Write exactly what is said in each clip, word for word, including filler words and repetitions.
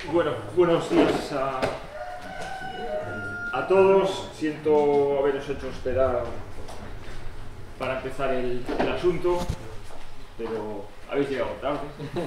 Bueno, buenos días a, a todos. Siento haberos hecho esperar para empezar el, el asunto, pero habéis llegado tarde.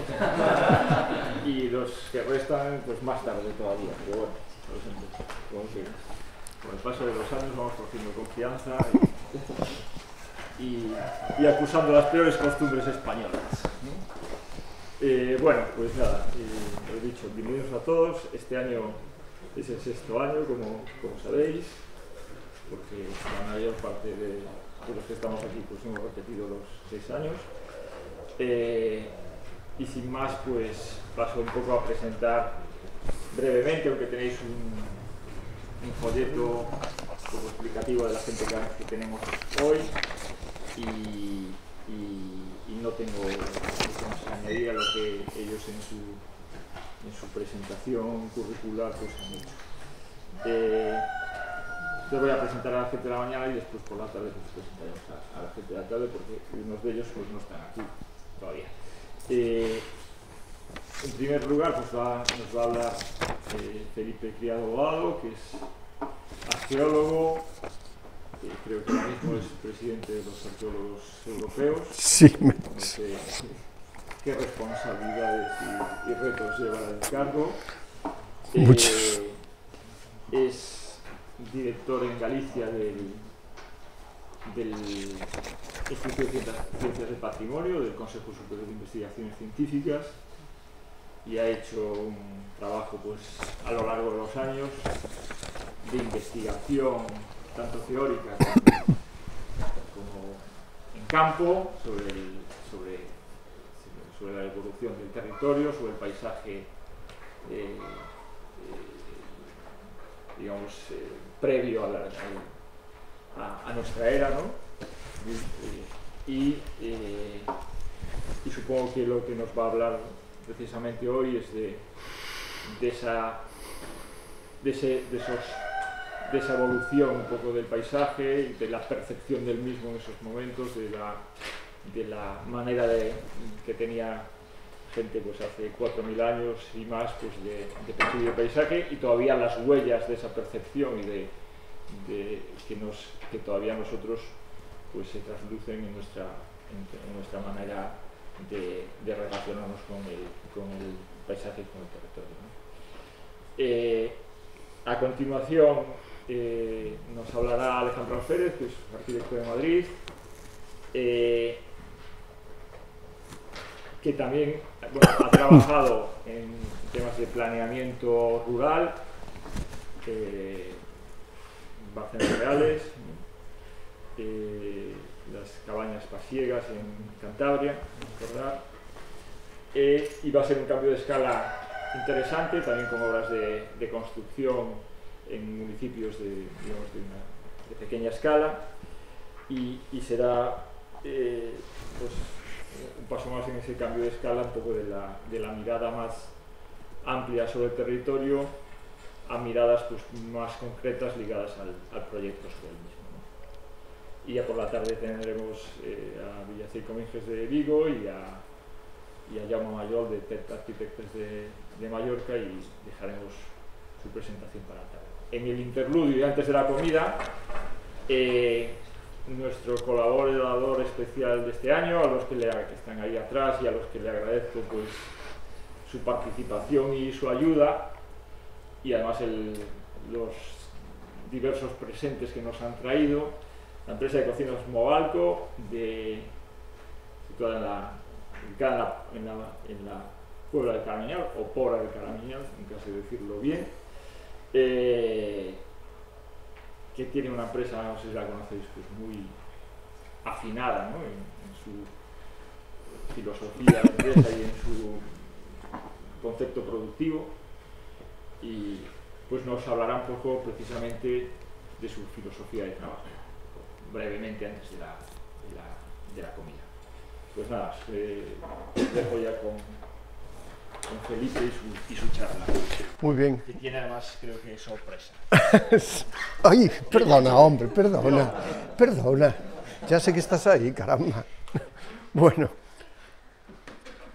Y los que restan, pues más tarde todavía. Pero bueno, lo siento. Como que con el paso de los años vamos cogiendo confianza y, y, y acusando las peores costumbres españolas, ¿no? Eh, bueno, pues nada, eh, lo he dicho, bienvenidos a todos. Este año es el sexto año, como, como sabéis, porque la mayor parte de, de los que estamos aquí pues hemos repetido los seis años. Eh, y sin más, pues paso un poco a presentar brevemente, aunque tenéis un, un folleto un poco explicativo de la gente que, que tenemos hoy. Y, y, y no tengo mucho más que añadir a lo que ellos en su, en su presentación curricular pues han hecho. Eh, les voy a presentar a la gente de la mañana y después por la tarde pues presentaremos a, a la gente de la tarde, porque unos de ellos pues no están aquí todavía. Eh, en primer lugar pues va, nos va a hablar eh, Felipe Criado Boado, que es arqueólogo. Eh, creo que ahora mismo es presidente de los arqueólogos europeos. Sí, me... No sé qué responsabilidades y, y retos lleva el cargo. Muchos. Eh, es director en Galicia del, del Instituto de Ciencias, Ciencias del Patrimonio, del Consejo Superior de Investigaciones Científicas, y ha hecho un trabajo pues, a lo largo de los años de investigación tanto teórica como, como en campo, sobre, el, sobre, sobre la evolución del territorio, sobre el paisaje, eh, eh, digamos, eh, previo a, la, a, a nuestra era, ¿no? Y, eh, y supongo que lo que nos va a hablar precisamente hoy es de, de, esa, de, ese, de esos de esa evolución un poco del paisaje y de la percepción del mismo en esos momentos, de la, de la manera de, que tenía gente pues hace cuatro mil años y más pues de, de percibir el paisaje, y todavía las huellas de esa percepción y de, de que, nos, que todavía nosotros pues se traslucen en nuestra, en, en nuestra manera de, de relacionarnos con el, con el paisaje y con el territorio, ¿no? Eh, a continuación Eh, nos hablará Alejandro Alférez, que es arquitecto de Madrid, eh, que también bueno, ha trabajado en temas de planeamiento rural, eh, Barcenas Reales, eh, las cabañas pasiegas en Cantabria, recordar, eh, y va a ser un cambio de escala interesante, también con obras de, de construcción en municipios de, digamos, de, una, de pequeña escala, y, y será eh, pues, un paso más en ese cambio de escala, un poco de la, de la mirada más amplia sobre el territorio a miradas pues, más concretas ligadas al, al proyecto sobre el mismo, ¿no? Y ya por la tarde tendremos eh, a Villacirco Minges de Vigo y a, y a Jaume Mayol de P E T Arquitectos de, de Mallorca, y dejaremos su presentación para la tarde. En el interludio y antes de la comida, eh, nuestro colaborador especial de este año, a los que, le, que están ahí atrás y a los que le agradezco pues, su participación y su ayuda, y además el, los diversos presentes que nos han traído, la empresa de cocinas Movalco, de, situada en la, ubicada en la, en la, en la Puebla del Caramiñal, o Pobla del Caramiñal, en caso de decirlo bien. Eh, que tiene una empresa, no sé si la conocéis, pues muy afinada, ¿no? en, en su filosofía de empresa y en su concepto productivo, y pues nos hablará un poco precisamente de su filosofía de trabajo, brevemente antes de la, de la, de la comida. Pues nada, eh, dejo ya con con Felipe y su, y su charla. Muy bien. Que tiene además, creo que, sorpresa. Ay, perdona, hombre, perdona, perdona. Ya sé que estás ahí, caramba. Bueno.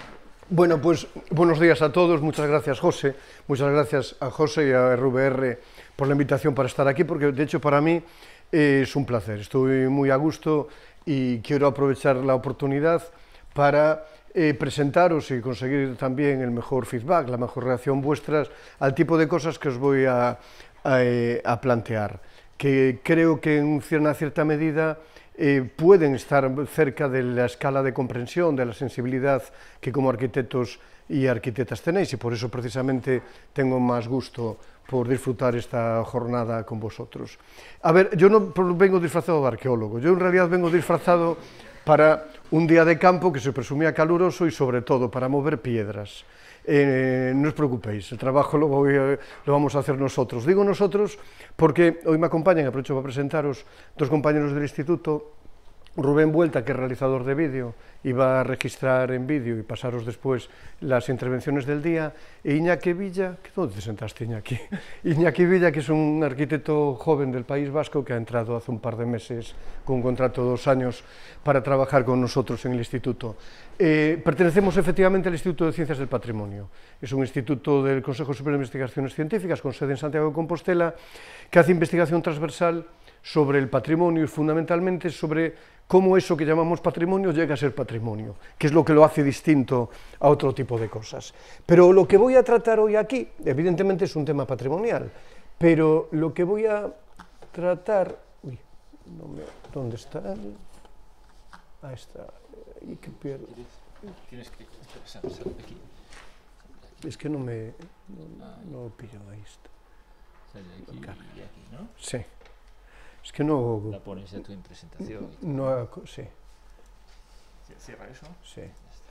Bueno, pues buenos días a todos, muchas gracias José, muchas gracias a José y a R V R por la invitación para estar aquí, porque de hecho para mí eh, es un placer, estoy muy a gusto y quiero aprovechar la oportunidad para eh, presentaros y conseguir también el mejor feedback, la mejor reacción vuestras al tipo de cosas que os voy a, a, a plantear, que creo que en una cierta medida Eh, pueden estar cerca de la escala de comprensión, de la sensibilidad que como arquitectos y arquitectas tenéis, y por eso precisamente tengo más gusto por disfrutar esta jornada con vosotros. A ver, yo no vengo disfrazado de arqueólogo, yo en realidad vengo disfrazado para un día de campo que se presumía caluroso y sobre todo para mover piedras. Eh, no os preocupéis, el trabajo lo, voy a, lo vamos a hacer nosotros. Digo nosotros porque hoy me acompañan, aprovecho para presentaros, dos compañeros del instituto, Rubén Vuelta, que es realizador de vídeo, y va a registrar en vídeo y pasaros después las intervenciones del día, e Iñaki Villa, ¿dónde te sentaste, Iñaki? Iñaki Villa, que es un arquitecto joven del País Vasco que ha entrado hace un par de meses con un contrato de dos años para trabajar con nosotros en el instituto. Eh, pertenecemos efectivamente al Instituto de Ciencias del Patrimonio. Es un instituto del Consejo Superior de Investigaciones Científicas con sede en Santiago de Compostela que hace investigación transversal sobre el patrimonio y fundamentalmente sobre cómo eso que llamamos patrimonio llega a ser patrimonio, que es lo que lo hace distinto a otro tipo de cosas. Pero lo que voy a tratar hoy aquí, evidentemente es un tema patrimonial, pero lo que voy a tratar... Uy, no me, ¿dónde está? Ahí está. ¿Y qué pierdo? Tienes que sal, sal, aquí. Es que no me... no, no pillo, ahí está. Sale aquí y aquí, ¿no? Sí. Es que no... La pones ya tú en presentación. No, sí. Cierra eso. Sí.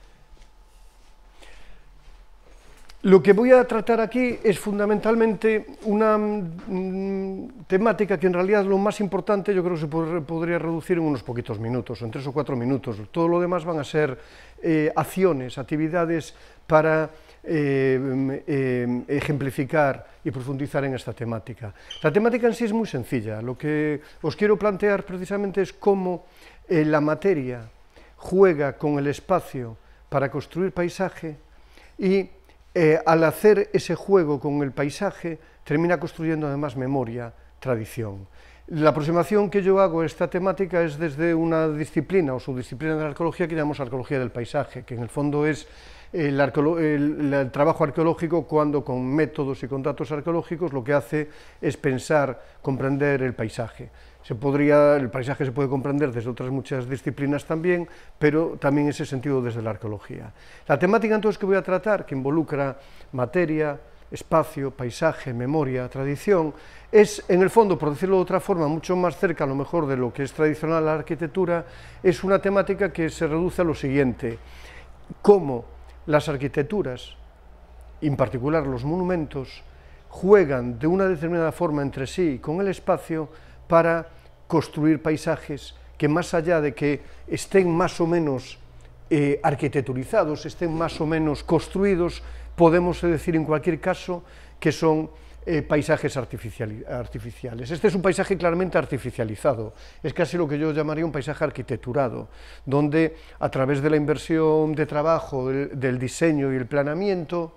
Lo que voy a tratar aquí es fundamentalmente una mm, temática que en realidad lo más importante yo creo que se pod podría reducir en unos poquitos minutos, en tres o cuatro minutos. Todo lo demás van a ser eh, acciones, actividades para eh, eh, ejemplificar y profundizar en esta temática. La temática en sí es muy sencilla. Lo que os quiero plantear precisamente es cómo eh, la materia juega con el espacio para construir paisaje y Eh, al hacer ese juego con el paisaje, termina construyendo además memoria, tradición. La aproximación que yo hago a esta temática es desde una disciplina o subdisciplina de la arqueología que llamamos arqueología del paisaje, que en el fondo es el, el, el trabajo arqueológico cuando con métodos y con datos arqueológicos lo que hace es pensar, comprender el paisaje. Se podría, el paisaje se puede comprender desde otras muchas disciplinas también, pero también en ese sentido desde la arqueología. La temática entonces que voy a tratar, que involucra materia, espacio, paisaje, memoria, tradición, es en el fondo, por decirlo de otra forma, mucho más cerca a lo mejor de lo que es tradicional la arquitectura, es una temática que se reduce a lo siguiente: cómo las arquitecturas, en particular los monumentos, juegan de una determinada forma entre sí con el espacio para construir paisajes que, más allá de que estén más o menos eh, arquitecturizados, estén más o menos construidos, podemos decir en cualquier caso que son eh, paisajes artificial, artificiales. Este es un paisaje claramente artificializado, es casi lo que yo llamaría un paisaje arquitecturado, donde a través de la inversión de trabajo, del, del diseño y el planeamiento,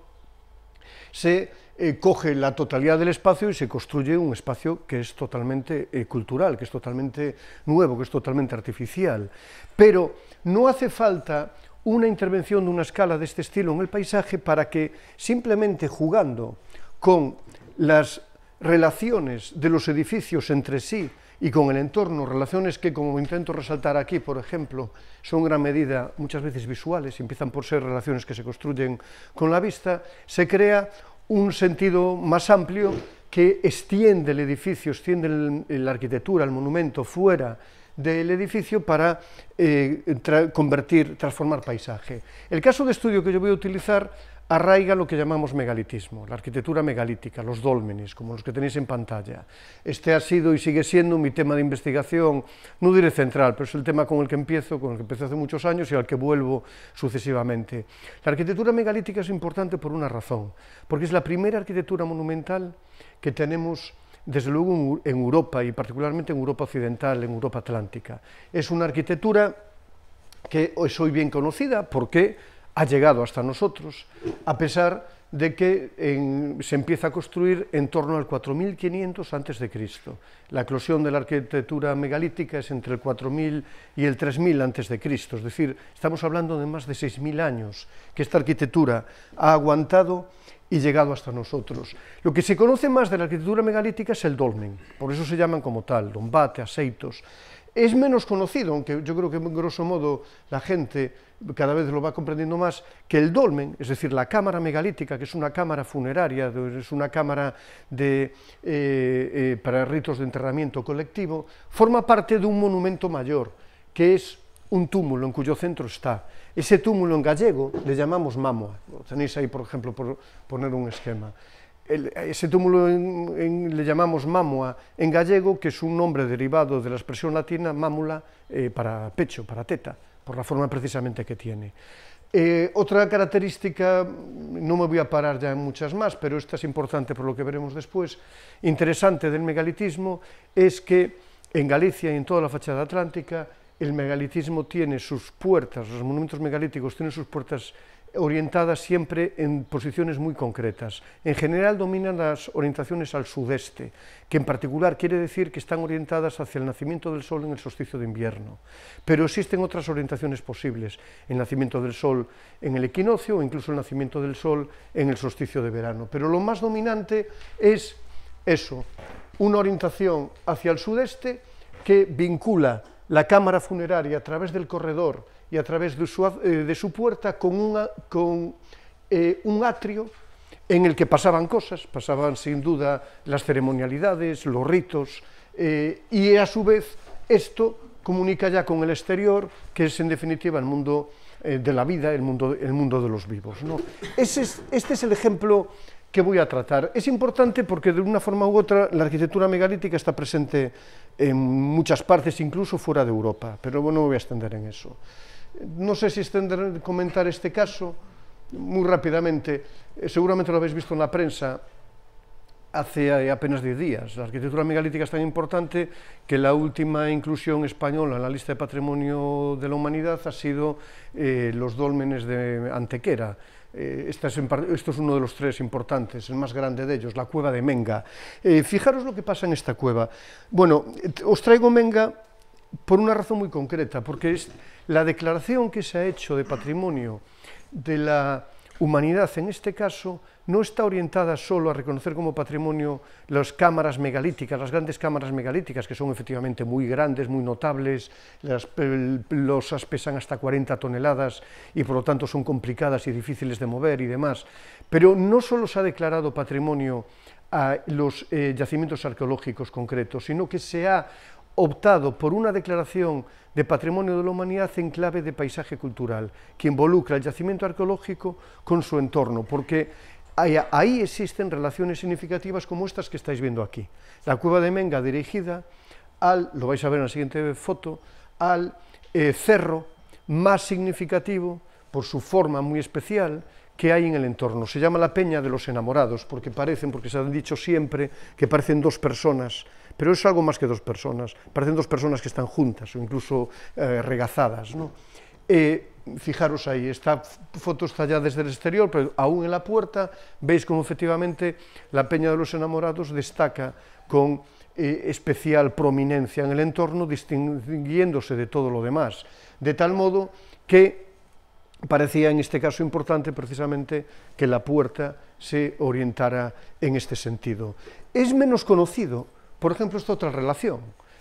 se eh, coge la totalidad del espacio y se construye un espacio que es totalmente eh, cultural, que es totalmente nuevo, que es totalmente artificial. Pero no hace falta una intervención de una escala de este estilo en el paisaje para que, simplemente jugando con las relaciones de los edificios entre sí y con el entorno, relaciones que, como intento resaltar aquí, por ejemplo, son en gran medida muchas veces visuales, empiezan por ser relaciones que se construyen con la vista, se crea un sentido más amplio que extiende el edificio, extiende el, la arquitectura, el monumento fuera del edificio para eh, tra convertir, transformar paisaje. El caso de estudio que yo voy a utilizar arraiga lo que llamamos megalitismo, la arquitectura megalítica, los dólmenes, como los que tenéis en pantalla. Este ha sido y sigue siendo mi tema de investigación, no diré central, pero es el tema con el que empiezo, con el que empecé hace muchos años y al que vuelvo sucesivamente. La arquitectura megalítica es importante por una razón, porque es la primera arquitectura monumental que tenemos desde luego en Europa y particularmente en Europa occidental, en Europa atlántica. Es una arquitectura que es hoy bien conocida porque ha llegado hasta nosotros, a pesar de que en, se empieza a construir en torno al cuatro mil quinientos antes de Cristo. La eclosión de la arquitectura megalítica es entre el cuatro mil y el tres mil antes de Cristo, es decir, estamos hablando de más de seis mil años que esta arquitectura ha aguantado y llegado hasta nosotros. Lo que se conoce más de la arquitectura megalítica es el dolmen, por eso se llaman como tal, Dombate, Aseitos. Es menos conocido, aunque yo creo que en grosso modo la gente cada vez lo va comprendiendo más, que el dolmen, es decir, la cámara megalítica, que es una cámara funeraria, es una cámara de, eh, eh, para ritos de enterramiento colectivo, forma parte de un monumento mayor, que es un túmulo en cuyo centro está. Ese túmulo en gallego le llamamos mámoa, lo tenéis ahí, por ejemplo, por poner un esquema. El, ese túmulo en, en, le llamamos mámoa en gallego, que es un nombre derivado de la expresión latina mámula, eh, para pecho, para teta, por la forma precisamente que tiene. Eh, otra característica, no me voy a parar ya en muchas más, pero esta es importante por lo que veremos después, interesante del megalitismo, es que en Galicia y en toda la fachada atlántica, el megalitismo tiene sus puertas, los monumentos megalíticos tienen sus puertas orientadas siempre en posiciones muy concretas. En general dominan las orientaciones al sudeste, que en particular quiere decir que están orientadas hacia el nacimiento del sol en el solsticio de invierno. Pero existen otras orientaciones posibles, el nacimiento del sol en el equinoccio o incluso el nacimiento del sol en el solsticio de verano. Pero lo más dominante es eso, una orientación hacia el sudeste que vincula la cámara funeraria a través del corredor y a través de su, eh, de su puerta con, una, con eh, un atrio en el que pasaban cosas, pasaban sin duda las ceremonialidades, los ritos, eh, y a su vez esto comunica ya con el exterior, que es en definitiva el mundo eh, de la vida, el mundo, el mundo de los vivos, ¿no? Ese es, este es el ejemplo que voy a tratar. Es importante porque de una forma u otra la arquitectura megalítica está presente en muchas partes, incluso fuera de Europa, pero bueno, no me voy a extender en eso. No sé si extender, comentar este caso muy rápidamente, eh, seguramente lo habéis visto en la prensa hace apenas diez días. La arquitectura megalítica es tan importante que la última inclusión española en la lista de Patrimonio de la Humanidad ha sido eh, los dólmenes de Antequera. Eh, esta es en, esto es uno de los tres importantes, el más grande de ellos, la cueva de Menga. Eh, fijaros lo que pasa en esta cueva. Bueno, os traigo Menga por una razón muy concreta, porque es la declaración que se ha hecho de patrimonio de la humanidad, en este caso, no está orientada solo a reconocer como patrimonio las cámaras megalíticas, las grandes cámaras megalíticas, que son efectivamente muy grandes, muy notables, las losas pesan hasta cuarenta toneladas y por lo tanto son complicadas y difíciles de mover y demás, pero no solo se ha declarado patrimonio a los eh, yacimientos arqueológicos concretos, sino que se ha optado por una declaración de Patrimonio de la Humanidad en clave de paisaje cultural, que involucra el yacimiento arqueológico con su entorno, porque ahí, ahí existen relaciones significativas como estas que estáis viendo aquí. La cueva de Menga dirigida al, lo vais a ver en la siguiente foto, al eh, cerro más significativo por su forma muy especial que hay en el entorno. Se llama la Peña de los Enamorados, porque parecen, porque se han dicho siempre que parecen dos personas, pero es algo más que dos personas, parecen dos personas que están juntas o incluso eh, regazadas, ¿no? Eh, fijaros ahí, esta foto está ya desde el exterior, pero aún en la puerta veis como efectivamente la Peña de los Enamorados destaca con eh, especial prominencia en el entorno, distinguiéndose de todo lo demás, de tal modo que parecía en este caso importante precisamente que la puerta se orientara en este sentido. Es menos conocido, por ejemplo, esta otra relación.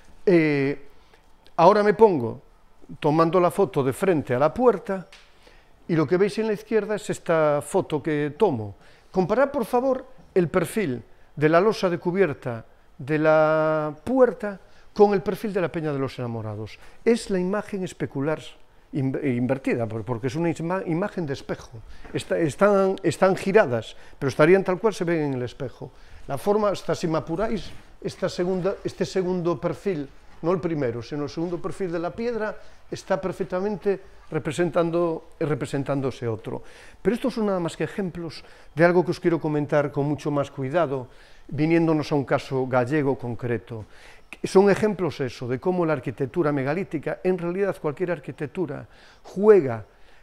Eh, ahora me pongo tomando la foto de frente a la puerta y lo que veis en la izquierda es esta foto que tomo. Comparad, por favor, el perfil de la losa de cubierta de la puerta con el perfil de la Peña de los Enamorados. Es la imagen especular invertida, porque es una imagen de espejo. Está, están, están giradas, pero estarían tal cual se ven en el espejo. La forma, hasta si me apuráis, esta segunda, este segundo perfil, no el primero, sino el segundo perfil de la piedra, está perfectamente representando, representándose otro. Pero estos son nada más que ejemplos de algo que os quiero comentar con mucho más cuidado, viniéndonos a un caso gallego concreto. Son ejemplos eso, de cómo la arquitectura megalítica, en realidad cualquier arquitectura, juega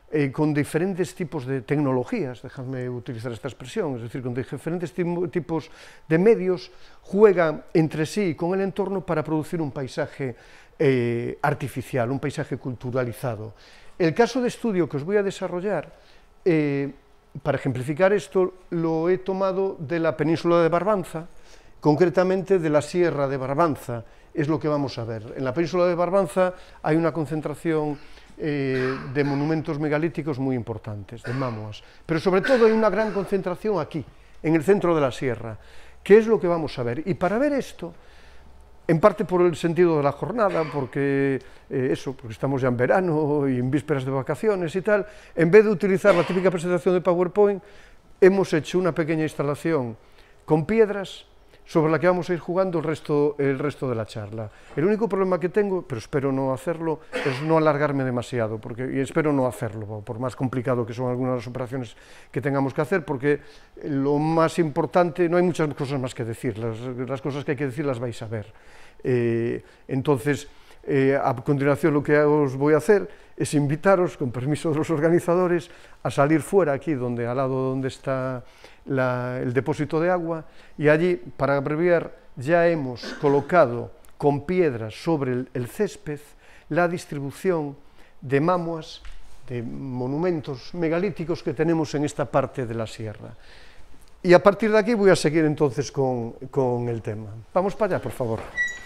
eh, con diferentes tipos de tecnologías, déjame utilizar esta expresión, es decir, con diferentes tipos de medios, juegan entre sí con el entorno para producir un paisaje eh, artificial, un paisaje culturalizado. El caso de estudio que os voy a desarrollar, eh, para ejemplificar esto, lo he tomado de la península de Barbanza, concretamente de la Sierra de Barbanza, es lo que vamos a ver. En la península de Barbanza hay una concentración eh, de monumentos megalíticos muy importantes, de mámoas, pero sobre todo hay una gran concentración aquí, en el centro de la sierra, que es lo que vamos a ver. Y para ver esto, en parte por el sentido de la jornada, porque eh, eso, porque estamos ya en verano y en vísperas de vacaciones y tal, en vez de utilizar la típica presentación de PowerPoint, hemos hecho una pequeña instalación con piedras sobre la que vamos a ir jugando el resto, el resto de la charla. El único problema que tengo, pero espero no hacerlo, es no alargarme demasiado, porque, y espero no hacerlo, por más complicado que son algunas de las operaciones que tengamos que hacer, porque lo más importante, no hay muchas cosas más que decir, las, las cosas que hay que decir las vais a ver. Eh, entonces, eh, a continuación lo que os voy a hacer es invitaros, con permiso de los organizadores, a salir fuera aquí, donde, al lado donde está la, el depósito de agua, y allí, para abreviar, ya hemos colocado con piedras sobre el, el césped la distribución de mámoas, de monumentos megalíticos que tenemos en esta parte de la sierra. Y a partir de aquí voy a seguir entonces con, con el tema. Vamos para allá, por favor.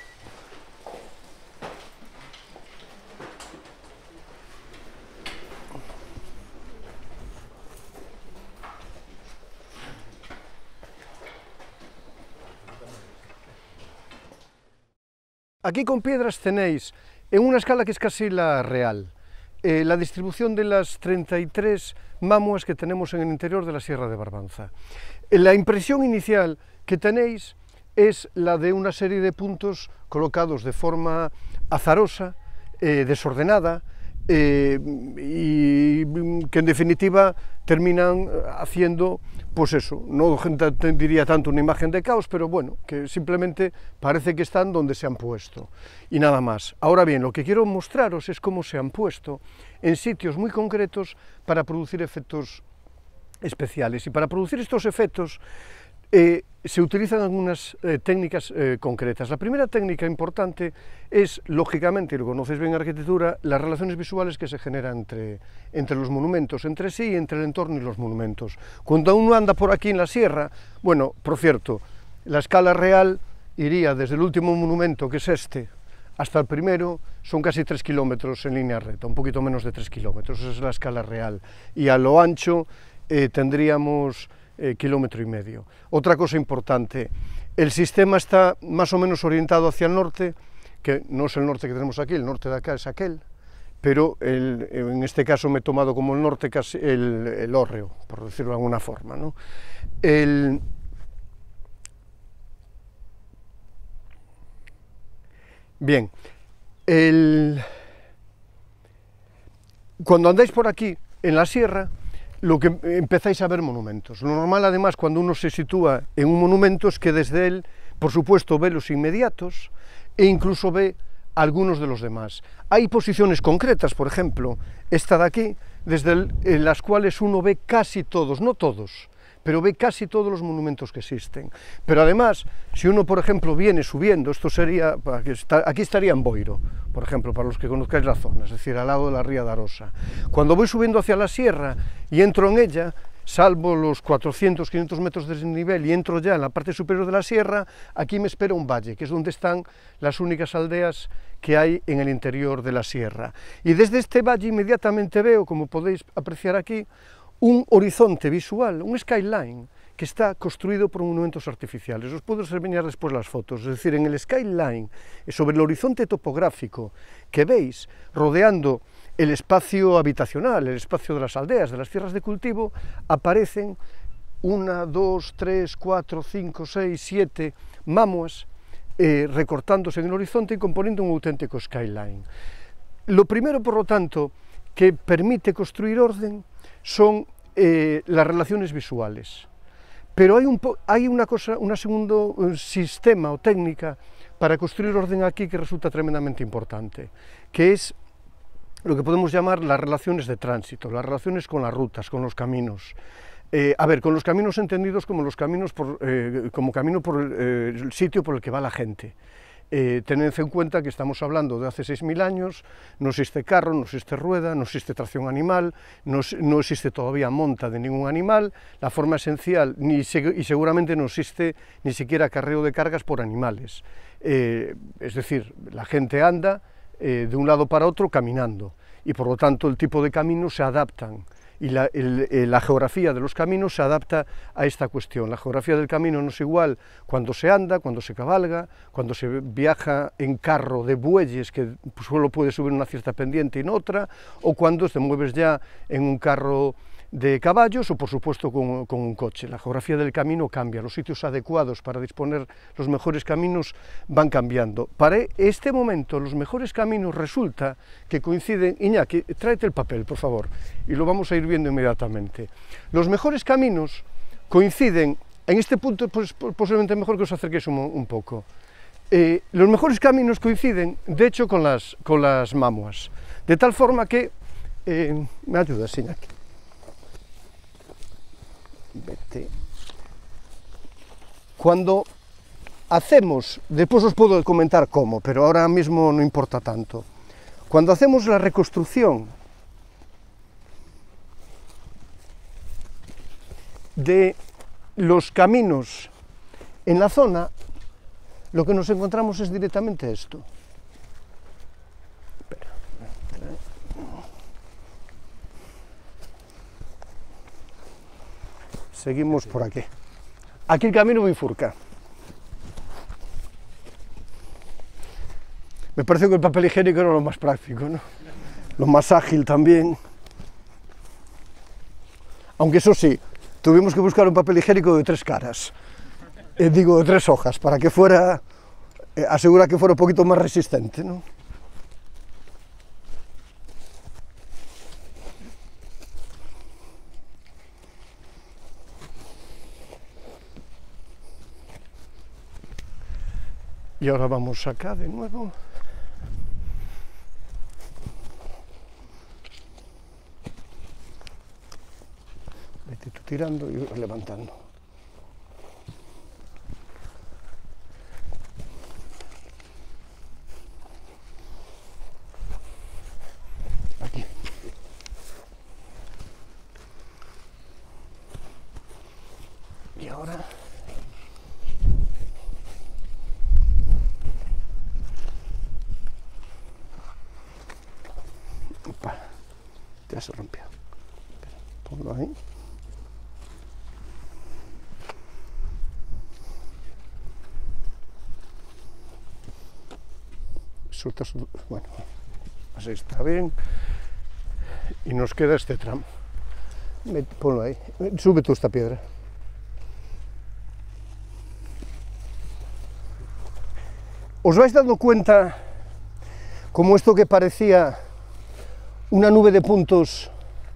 Aquí con piedras tenéis, en una escala que es casi la real, eh, la distribución de las treinta y tres mámoas que tenemos en el interior de la Sierra de Barbanza. La impresión inicial que tenéis es la de una serie de puntos colocados de forma azarosa, eh, desordenada, eh, y que en definitiva terminan haciendo, pues eso, no diría tanto una imagen de caos, pero bueno, que simplemente parece que están donde se han puesto, y nada más. Ahora bien, lo que quiero mostraros es cómo se han puesto en sitios muy concretos para producir efectos especiales, y para producir estos efectos eh, se utilizan algunas eh, técnicas eh, concretas. La primera técnica importante es, lógicamente, y lo conocéis bien en arquitectura, las relaciones visuales que se generan entre, entre los monumentos, entre sí y entre el entorno y los monumentos. Cuando uno anda por aquí en la sierra, bueno, por cierto, la escala real iría desde el último monumento, que es este, hasta el primero, son casi tres kilómetros en línea recta, un poquito menos de tres kilómetros, esa es la escala real, y a lo ancho eh, tendríamos Eh, kilómetro y medio. Otra cosa importante, el sistema está más o menos orientado hacia el norte, que no es el norte que tenemos aquí, el norte de acá es aquel, pero el, en este caso me he tomado como el norte casi el, el hórreo, por decirlo de alguna forma, ¿no? El, bien, el, cuando andáis por aquí en la sierra, lo que empezáis a ver monumentos. Lo normal, además, cuando uno se sitúa en un monumento es que desde él, por supuesto, ve los inmediatos e incluso ve algunos de los demás. Hay posiciones concretas, por ejemplo, esta de aquí, desde el, en las cuales uno ve casi todos, no todos, pero ve casi todos los monumentos que existen. Pero además, si uno, por ejemplo, viene subiendo, esto sería, aquí estaría en Boiro, por ejemplo, para los que conozcáis la zona, es decir, al lado de la ría de Arosa. Cuando voy subiendo hacia la sierra y entro en ella, salvo los cuatrocientos, quinientos metros de desnivel y entro ya en la parte superior de la sierra, aquí me espera un valle, que es donde están las únicas aldeas que hay en el interior de la sierra. Y desde este valle inmediatamente veo, como podéis apreciar aquí, un horizonte visual, un skyline, que está construido por monumentos artificiales. Os puedo enseñar después las fotos, es decir, en el skyline, sobre el horizonte topográfico que veis rodeando el espacio habitacional, el espacio de las aldeas, de las tierras de cultivo, aparecen una, dos, tres, cuatro, cinco, seis, siete mámoas eh, recortándose en el horizonte y componiendo un auténtico skyline. Lo primero, por lo tanto, que permite construir orden son eh, las relaciones visuales. Pero hay, un po hay una cosa, un segundo un sistema o técnica para construir orden aquí que resulta tremendamente importante, que es lo que podemos llamar las relaciones de tránsito, las relaciones con las rutas, con los caminos. Eh, a ver, con los caminos entendidos como los caminos por, eh, como camino por el, eh, el sitio por el que va la gente. Eh, tened en cuenta que estamos hablando de hace seis mil años, no existe carro, no existe rueda, no existe tracción animal, no, no existe todavía monta de ningún animal, la forma esencial, ni, y seguramente no existe ni siquiera acarreo de cargas por animales. Eh, es decir, la gente anda eh, de un lado para otro caminando, y por lo tanto el tipo de caminos se adaptan. Y la, el, la geografía de los caminos se adapta a esta cuestión. La geografía del camino no es igual cuando se anda, cuando se cabalga, cuando se viaja en carro de bueyes, que solo puede subir una cierta pendiente y no otra, o cuando te mueves ya en un carro de caballos o por supuesto con, con un coche. La geografía del camino cambia, los sitios adecuados para disponer los mejores caminos van cambiando. Para este momento los mejores caminos resulta que coinciden. Iñaki, tráete el papel por favor y lo vamos a ir viendo inmediatamente. Los mejores caminos coinciden, en este punto pues, posiblemente mejor que os acerquéis un, un poco. Eh, los mejores caminos coinciden de hecho con las, con las mamuas, de tal forma que, eh, me ayudas Iñaki. Vete. Cuando hacemos, después os puedo comentar cómo, pero ahora mismo no importa tanto. Cuando hacemos la reconstrucción de los caminos en la zona, lo que nos encontramos es directamente esto. Espera. Seguimos por aquí. Aquí el camino bifurca. Me parece que el papel higiénico era lo más práctico, ¿no? Lo más ágil también. Aunque eso sí, tuvimos que buscar un papel higiénico de tres caras. Eh, digo, de tres hojas, para que fuera, eh, asegurar que fuera un poquito más resistente, ¿no? Y ahora vamos acá de nuevo. Vete tú tirando y yo levantando. Aquí. Y ahora... Opa, ya se rompió. Ponlo ahí. Suelta su... Bueno, así está bien. Y nos queda este tramo. Ponlo ahí. Sube tú esta piedra. ¿Os vais dando cuenta como esto que parecía una nube de puntos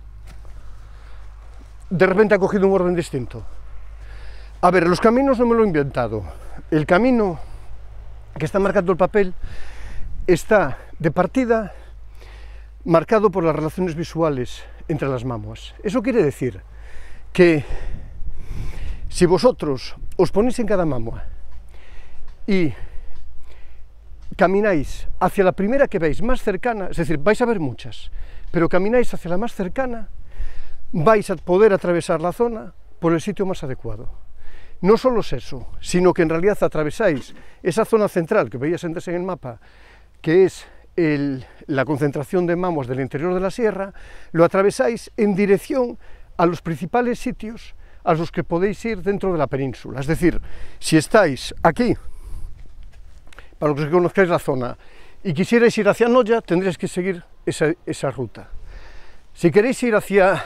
de repente ha cogido un orden distinto? A ver, los caminos no me lo he inventado. El camino que está marcando el papel está de partida marcado por las relaciones visuales entre las mamuas. Eso quiere decir que si vosotros os ponéis en cada mamua y camináis hacia la primera que veis más cercana, es decir, vais a ver muchas, pero camináis hacia la más cercana, vais a poder atravesar la zona por el sitio más adecuado. No solo es eso, sino que en realidad atravesáis esa zona central que veíais antes en el mapa, que es el, la concentración de mamuas del interior de la sierra, lo atravesáis en dirección a los principales sitios a los que podéis ir dentro de la península. Es decir, si estáis aquí, para los que conozcáis la zona, y quisierais ir hacia Noya, tendréis que seguir esa, esa ruta. Si queréis ir hacia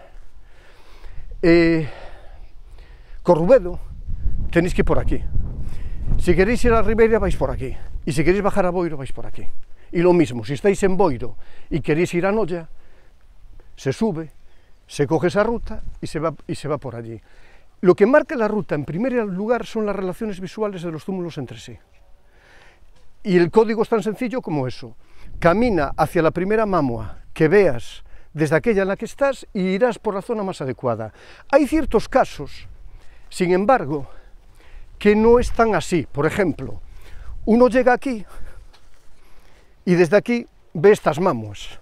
eh, Corrubedo, tenéis que ir por aquí. Si queréis ir a Ribeira, vais por aquí. Y si queréis bajar a Boiro, vais por aquí. Y lo mismo, si estáis en Boiro y queréis ir a Noya, se sube, se coge esa ruta y se va, y se va por allí. Lo que marca la ruta, en primer lugar, son las relaciones visuales de los túmulos entre sí. Y el código es tan sencillo como eso. camina hacia la primera mamua que veas desde aquella en la que estás y irás por la zona más adecuada. Hay ciertos casos, sin embargo, que no están así. Por ejemplo, uno llega aquí y desde aquí ve estas mamuas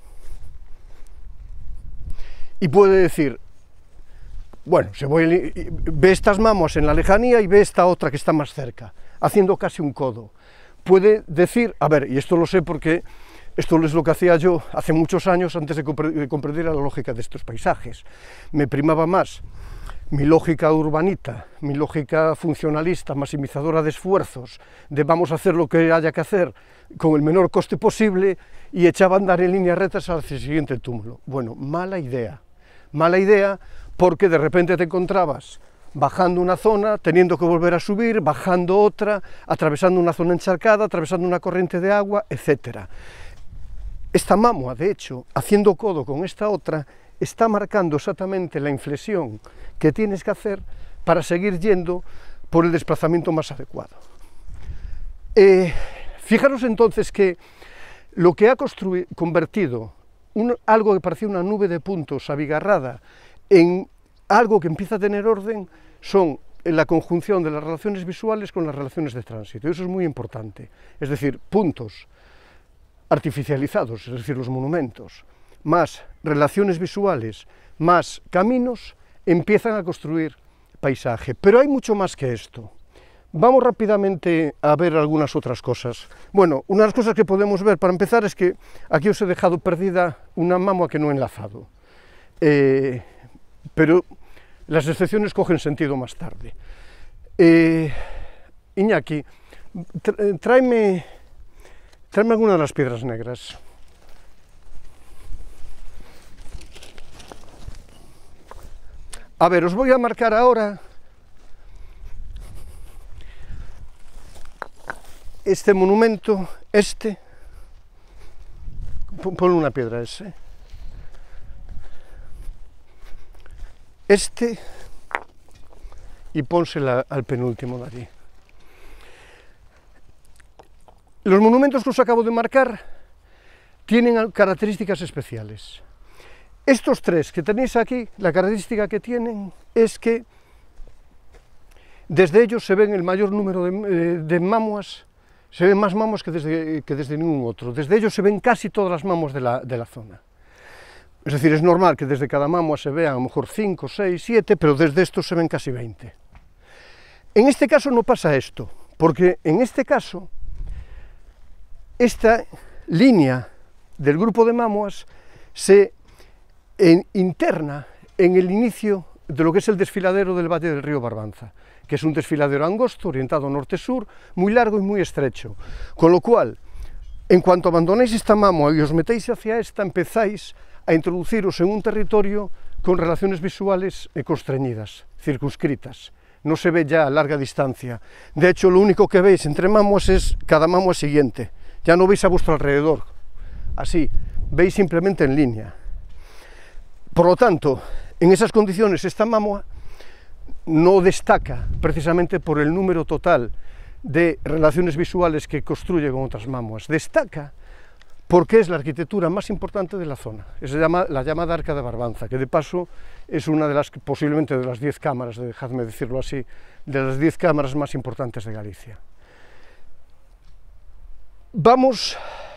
y puede decir, bueno, se voy, ve estas mamuas en la lejanía y ve esta otra que está más cerca, haciendo casi un codo. Puede decir, a ver, y esto lo sé porque esto es lo que hacía yo hace muchos años antes de comprender la lógica de estos paisajes. Me primaba más mi lógica urbanita, mi lógica funcionalista, maximizadora de esfuerzos, de vamos a hacer lo que haya que hacer con el menor coste posible, y echaba a andar en líneas rectas hacia el siguiente túmulo. Bueno, mala idea, mala idea porque de repente te encontrabas bajando una zona, teniendo que volver a subir, bajando otra, atravesando una zona encharcada, atravesando una corriente de agua, etcétera. Esta mamua, de hecho, haciendo codo con esta otra, está marcando exactamente la inflexión que tienes que hacer para seguir yendo por el desplazamiento más adecuado. Eh, fijaros entonces que lo que ha convertido un, algo que parecía una nube de puntos abigarrada en algo que empieza a tener orden son la conjunción de las relaciones visuales con las relaciones de tránsito. Eso es muy importante. Es decir, puntos artificializados, es decir, los monumentos, más relaciones visuales, más caminos, empiezan a construir paisaje. Pero hay mucho más que esto. Vamos rápidamente a ver algunas otras cosas. Bueno, una de las cosas que podemos ver para empezar es que aquí os he dejado perdida una mamua que no he enlazado. Eh, pero las excepciones cogen sentido más tarde. Eh, Iñaki, tráeme, tráeme alguna de las piedras negras. A ver, os voy a marcar ahora este monumento, este, ponle una piedra ese, este, y pónsela al penúltimo de allí. Los monumentos que os acabo de marcar tienen características especiales. Estos tres que tenéis aquí, la característica que tienen es que desde ellos se ven el mayor número de, de mamuas, se ven más mamuas que desde, que desde ningún otro. Desde ellos se ven casi todas las mamuas de la, de la zona. Es decir, es normal que desde cada mamua se vean a lo mejor cinco, seis, siete, pero desde estos se ven casi veinte. En este caso no pasa esto, porque en este caso, esta línea del grupo de mamuas se en, interna en el inicio de lo que es el desfiladero del Valle del Río Barbanza, que es un desfiladero angosto, orientado norte-sur, muy largo y muy estrecho. Con lo cual, en cuanto abandonéis esta mamua y os metéis hacia esta, empezáis a introduciros en un territorio con relaciones visuales constreñidas, circunscritas. No se ve ya a larga distancia. De hecho, lo único que veis entre mamuas es cada mamua siguiente. Ya no veis a vuestro alrededor. Así, veis simplemente en línea. Por lo tanto, en esas condiciones, esta mamua no destaca precisamente por el número total de relaciones visuales que construye con otras mamuas. Destaca porque es la arquitectura más importante de la zona. Es la, llama, la llamada Arca de Barbanza, que de paso es una de las, posiblemente de las diez cámaras, dejadme decirlo así, de las diez cámaras más importantes de Galicia. Vamos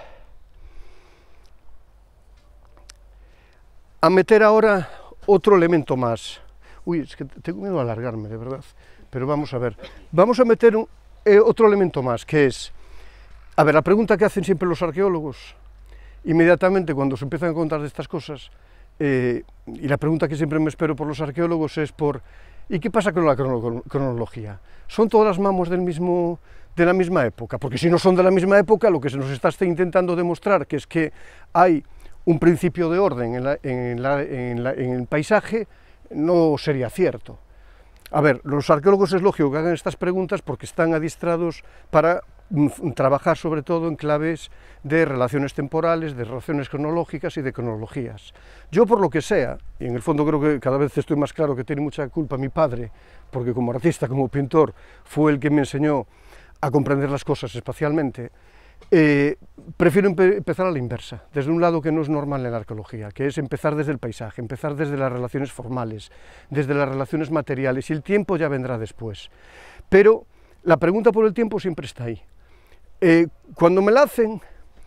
a meter ahora otro elemento más. Uy, es que tengo miedo a alargarme, de verdad, pero vamos a ver. Vamos a meter un, eh, otro elemento más, que es, a ver, la pregunta que hacen siempre los arqueólogos, inmediatamente cuando se empiezan a contar de estas cosas, eh, y la pregunta que siempre me espero por los arqueólogos es por, ¿y qué pasa con la crono cronología? ¿Son todas las mamuas del mismo, de la misma época? Porque si no son de la misma época, lo que se nos está intentando demostrar, que es que hay un principio de orden en, la, en, la, en, la, en el paisaje, no sería cierto. A ver, los arqueólogos es lógico que hagan estas preguntas porque están adiestrados para trabajar sobre todo en claves de relaciones temporales, de relaciones cronológicas y de cronologías. Yo, por lo que sea, y en el fondo creo que cada vez estoy más claro que tiene mucha culpa mi padre, porque como artista, como pintor, fue el que me enseñó a comprender las cosas espacialmente, Eh, prefiero empe empezar a la inversa, desde un lado que no es normal en la arqueología, que es empezar desde el paisaje, empezar desde las relaciones formales, desde las relaciones materiales, y el tiempo ya vendrá después. Pero la pregunta por el tiempo siempre está ahí. Eh, cuando me la hacen,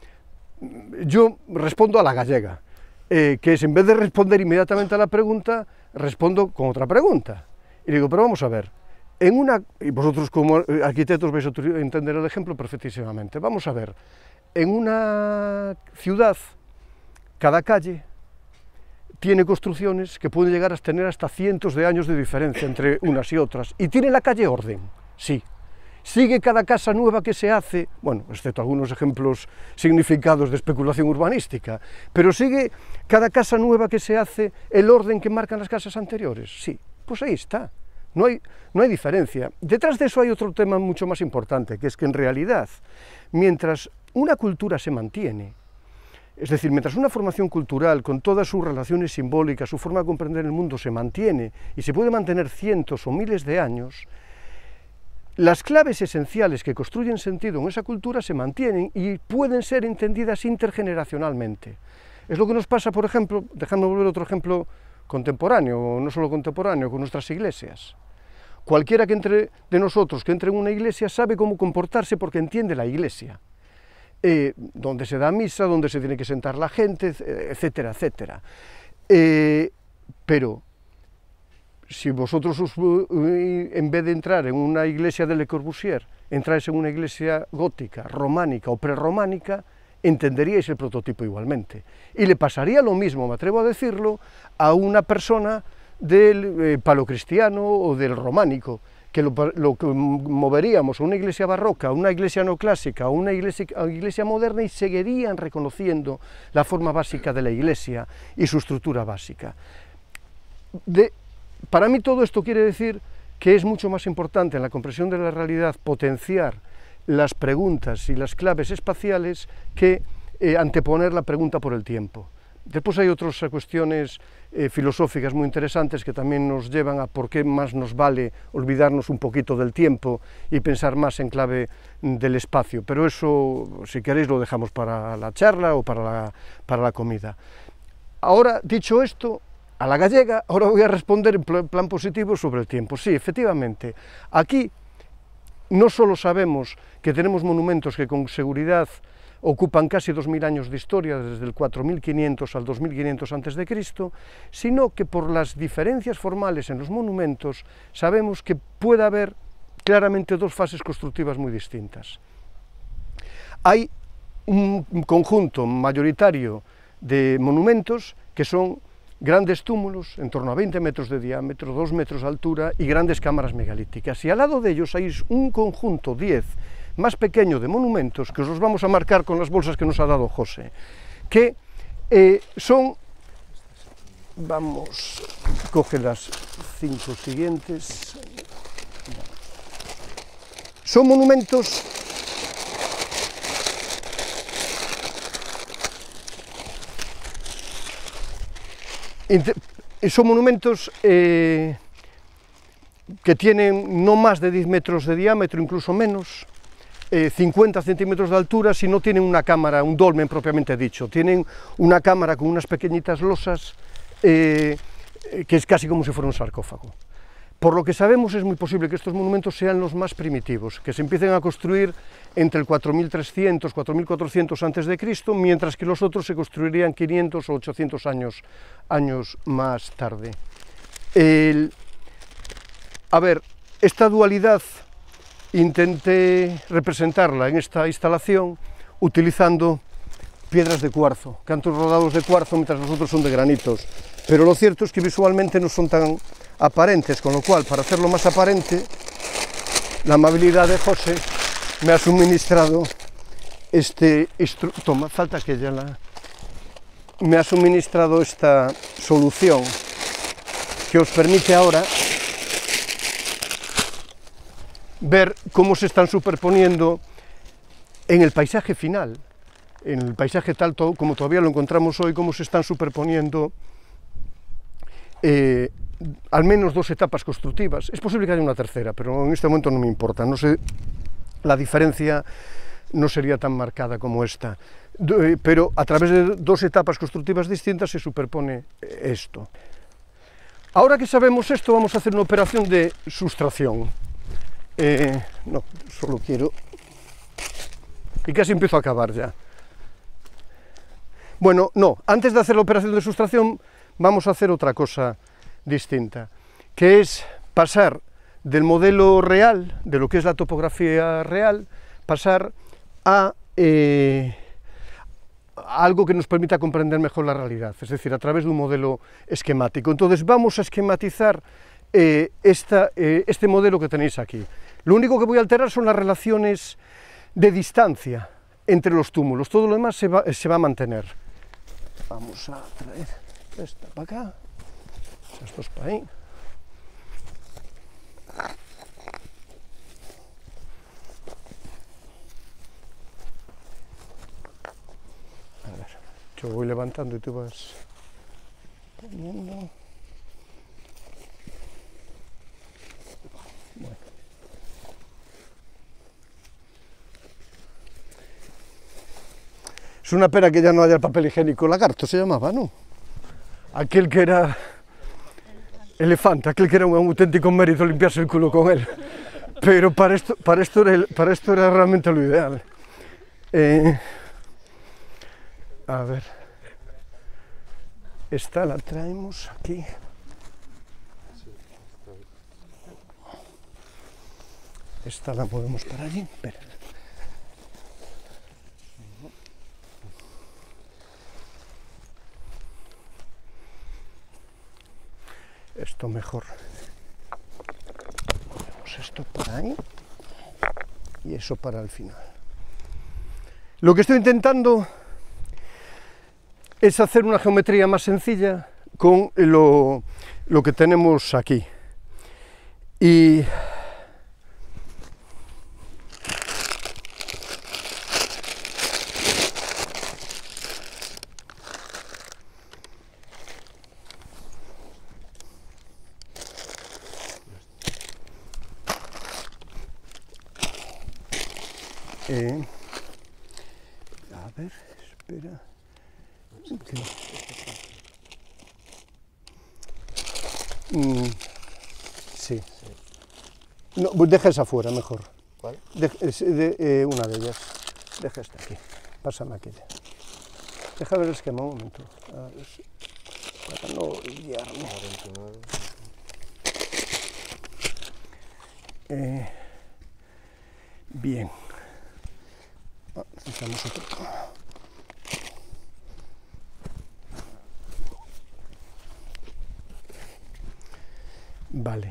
yo respondo a la gallega, eh, que es, en vez de responder inmediatamente a la pregunta, respondo con otra pregunta. Y digo, pero vamos a ver, en una, y vosotros como arquitectos vais a entender el ejemplo perfectísimamente, vamos a ver, en una ciudad, cada calle tiene construcciones que pueden llegar a tener hasta cientos de años de diferencia entre unas y otras, y tiene la calle orden, sí. Sigue cada casa nueva que se hace, bueno, excepto algunos ejemplos significados de especulación urbanística, pero sigue cada casa nueva que se hace el orden que marcan las casas anteriores, sí, pues ahí está, no hay, no hay diferencia. Detrás de eso hay otro tema mucho más importante, que es que en realidad, mientras una cultura se mantiene, es decir, mientras una formación cultural con todas sus relaciones simbólicas, su forma de comprender el mundo se mantiene y se puede mantener cientos o miles de años, las claves esenciales que construyen sentido en esa cultura se mantienen y pueden ser entendidas intergeneracionalmente. Es lo que nos pasa, por ejemplo, dejadme volver otro ejemplo contemporáneo, no solo contemporáneo, con nuestras iglesias. Cualquiera que entre de nosotros, que entre en una iglesia, sabe cómo comportarse porque entiende la iglesia. Eh, donde se da misa, donde se tiene que sentar la gente, etcétera, etcétera. Eh, pero si vosotros, os, en vez de entrar en una iglesia de Le Corbusier, entráis en una iglesia gótica, románica o prerrománica, entenderíais el prototipo igualmente. Y le pasaría lo mismo, me atrevo a decirlo, a una persona del eh, paleocristiano o del románico, que lo, lo que moveríamos a una iglesia barroca, a una iglesia neoclásica, a una iglesia, a una iglesia moderna, y seguirían reconociendo la forma básica de la iglesia y su estructura básica. De, Para mí todo esto quiere decir que es mucho más importante en la comprensión de la realidad potenciar las preguntas y las claves espaciales que eh, anteponer la pregunta por el tiempo. Después hay otras cuestiones eh, filosóficas muy interesantes que también nos llevan a por qué más nos vale olvidarnos un poquito del tiempo y pensar más en clave del espacio, pero eso, si queréis, lo dejamos para la charla o para la, para la comida. Ahora, dicho esto, a la gallega, ahora voy a responder en plan positivo sobre el tiempo. Sí, efectivamente, aquí no solo sabemos que tenemos monumentos que con seguridad ocupan casi dos mil años de historia, desde el cuatro mil quinientos al dos mil quinientos antes de Cristo, sino que por las diferencias formales en los monumentos sabemos que puede haber claramente dos fases constructivas muy distintas. Hay un conjunto mayoritario de monumentos que son grandes túmulos, en torno a veinte metros de diámetro, dos metros de altura, y grandes cámaras megalíticas. Y al lado de ellos hay un conjunto, diez, más pequeño de monumentos, que os los vamos a marcar con las bolsas que nos ha dado José, que eh, son, vamos, coge las cinco siguientes, son monumentos son monumentos eh, que tienen no más de diez metros de diámetro, incluso menos, eh, cincuenta centímetros de altura, si no tienen una cámara, un dolmen propiamente dicho, tienen una cámara con unas pequeñitas losas, eh, que es casi como si fuera un sarcófago. Por lo que sabemos, es muy posible que estos monumentos sean los más primitivos, que se empiecen a construir entre el cuatro mil trescientos, cuatro mil cuatrocientos antes de Cristo, mientras que los otros se construirían quinientos o ochocientos años, años más tarde. El, a ver, esta dualidad intenté representarla en esta instalación utilizando piedras de cuarzo, cantos rodados de cuarzo, mientras los otros son de granitos. Pero lo cierto es que visualmente no son tan aparentes, con lo cual, para hacerlo más aparente, la amabilidad de José me ha suministrado este toma, falta que ya la me ha suministrado esta solución que os permite ahora ver cómo se están superponiendo en el paisaje final, en el paisaje tal como todavía lo encontramos hoy, cómo se están superponiendo eh, al menos dos etapas constructivas. Es posible que haya una tercera, pero en este momento no me importa. No sé la diferencia no sería tan marcada como esta. Pero a través de dos etapas constructivas distintas se superpone esto. Ahora que sabemos esto, vamos a hacer una operación de sustracción. Eh, no, solo quiero... Y casi empiezo a acabar ya. Bueno, no, antes de hacer la operación de sustracción, vamos a hacer otra cosa distinta, que es pasar del modelo real, de lo que es la topografía real, pasar a, eh, a algo que nos permita comprender mejor la realidad, es decir, a través de un modelo esquemático. Entonces vamos a esquematizar eh, esta, eh, este modelo que tenéis aquí. Lo único que voy a alterar son las relaciones de distancia entre los túmulos, todo lo demás se va, se va a mantener. Vamos a traer esta para acá, estos dos para ahí. A ver, yo voy levantando y tú vas poniendo. Bueno. Es una pena que ya no haya el papel higiénico lagarto, se llamaba, ¿no? Aquel que era elefante, aquel que era un auténtico mérito limpiarse el culo con él. Pero para esto, para esto, era, el, para esto era realmente lo ideal. Eh, a ver, esta la traemos aquí. Esta la movemos para allí. Espera. Esto mejor. Ponemos esto para ahí y eso para el final. Lo que estoy intentando es hacer una geometría más sencilla con lo, lo que tenemos aquí. Y Eh, a ver, espera. Okay. Mm, sí. No, deja esa fuera mejor. ¿Cuál? De, de, eh, una de ellas. Deja esta aquí. Pásame aquella. Deja ver el esquema un momento. A ver, para no liarme. Eh, bien. Ah, necesitamos otro. Vale.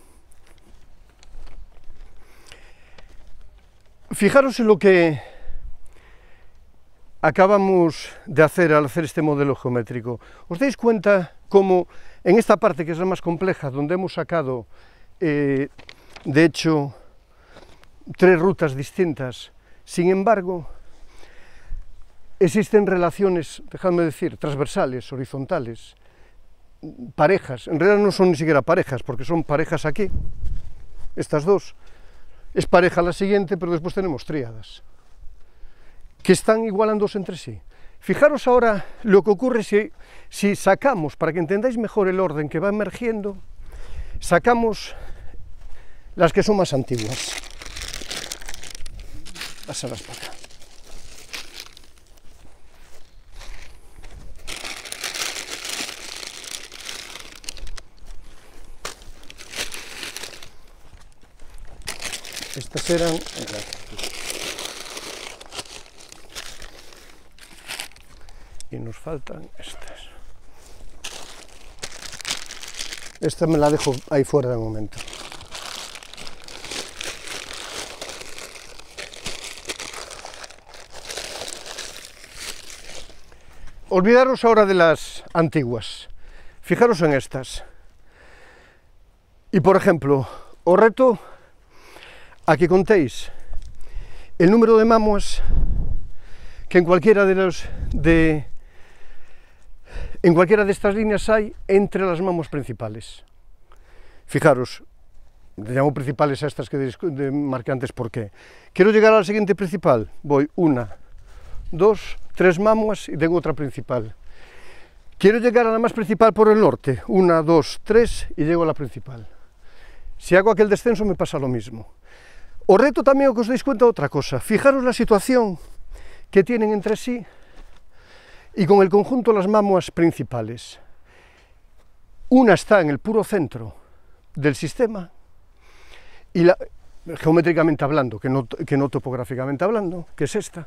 Fijaros en lo que acabamos de hacer al hacer este modelo geométrico. ¿Os dais cuenta cómo en esta parte, que es la más compleja, donde hemos sacado, eh, de hecho, tres rutas distintas, sin embargo, existen relaciones, dejadme decir, transversales, horizontales, parejas, en realidad no son ni siquiera parejas, porque son parejas aquí, estas dos, es pareja la siguiente, pero después tenemos tríadas, que están igualándose entre sí. Fijaros ahora lo que ocurre si, si sacamos, para que entendáis mejor el orden que va emergiendo, sacamos las que son más antiguas. Pásalas para acá. Estas eran... Y nos faltan estas. Esta me la dejo ahí fuera de momento. Olvidaros ahora de las antiguas. Fijaros en estas. Y por ejemplo, os reto a que contéis el número de mamuas que en cualquiera de los de en cualquiera de estas líneas hay entre las mamuas principales. Fijaros, llamo principales a estas que de, marqué antes. ¿Por qué? Quiero llegar a la siguiente principal, voy una, dos, tres mamuas y tengo otra principal. Quiero llegar a la más principal por el norte, una, dos, tres y llego a la principal. Si hago aquel descenso me pasa lo mismo. Os reto también a que os deis cuenta de otra cosa, fijaros la situación que tienen entre sí y con el conjunto de las mamuas principales. Una está en el puro centro del sistema, y la, geométricamente hablando, que no, que no topográficamente hablando, que es esta.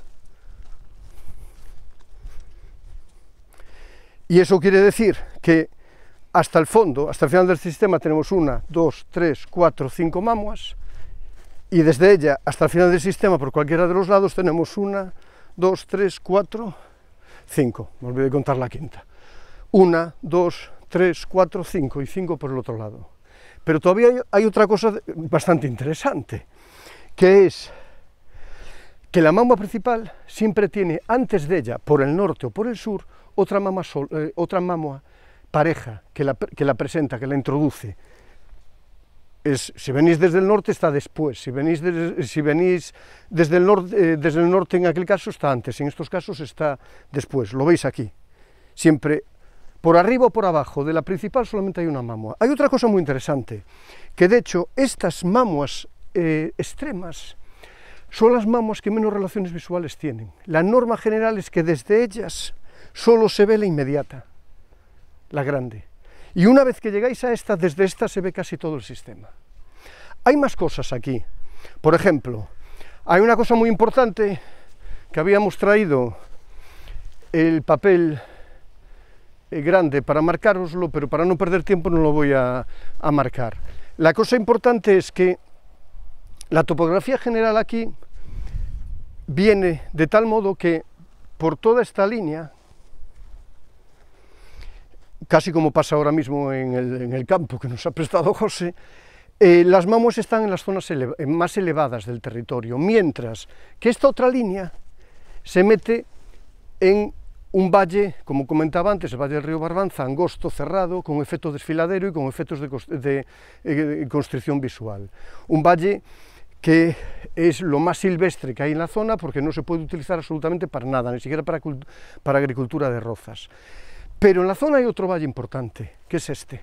Y eso quiere decir que hasta el fondo, hasta el final del sistema, tenemos una, dos, tres, cuatro, cinco mamuas, y desde ella hasta el final del sistema, por cualquiera de los lados, tenemos una, dos, tres, cuatro, cinco. Me olvidé de contar la quinta. Una, dos, tres, cuatro, cinco y cinco por el otro lado. Pero todavía hay, hay otra cosa bastante interesante, que es que la mamua principal siempre tiene antes de ella, por el norte o por el sur, otra mamua, sol, eh, otra mamua pareja que la, que la presenta, que la introduce. Es, si venís desde el norte está después, si venís, de, si venís desde, el norte, eh, desde el norte en aquel caso está antes, en estos casos está después, lo veis aquí. Siempre por arriba o por abajo de la principal solamente hay una mamua. Hay otra cosa muy interesante, que de hecho estas mamuas eh, extremas son las mamuas que menos relaciones visuales tienen. La norma general es que desde ellas solo se ve la inmediata, la grande. Y una vez que llegáis a esta, desde esta se ve casi todo el sistema. Hay más cosas aquí. Por ejemplo, hay una cosa muy importante que habíamos traído el papel grande para marcároslo, pero para no perder tiempo no lo voy a, a marcar. La cosa importante es que la topografía general aquí viene de tal modo que por toda esta línea, casi como pasa ahora mismo en el, en el campo que nos ha prestado José, eh, las mamuas están en las zonas eleva, más elevadas del territorio, mientras que esta otra línea se mete en un valle, como comentaba antes, el valle del río Barbanza, angosto, cerrado, con efecto desfiladero y con efectos de, de, de constricción visual. Un valle que es lo más silvestre que hay en la zona porque no se puede utilizar absolutamente para nada, ni siquiera para, para agricultura de rozas. Pero en la zona hay otro valle importante, que es este,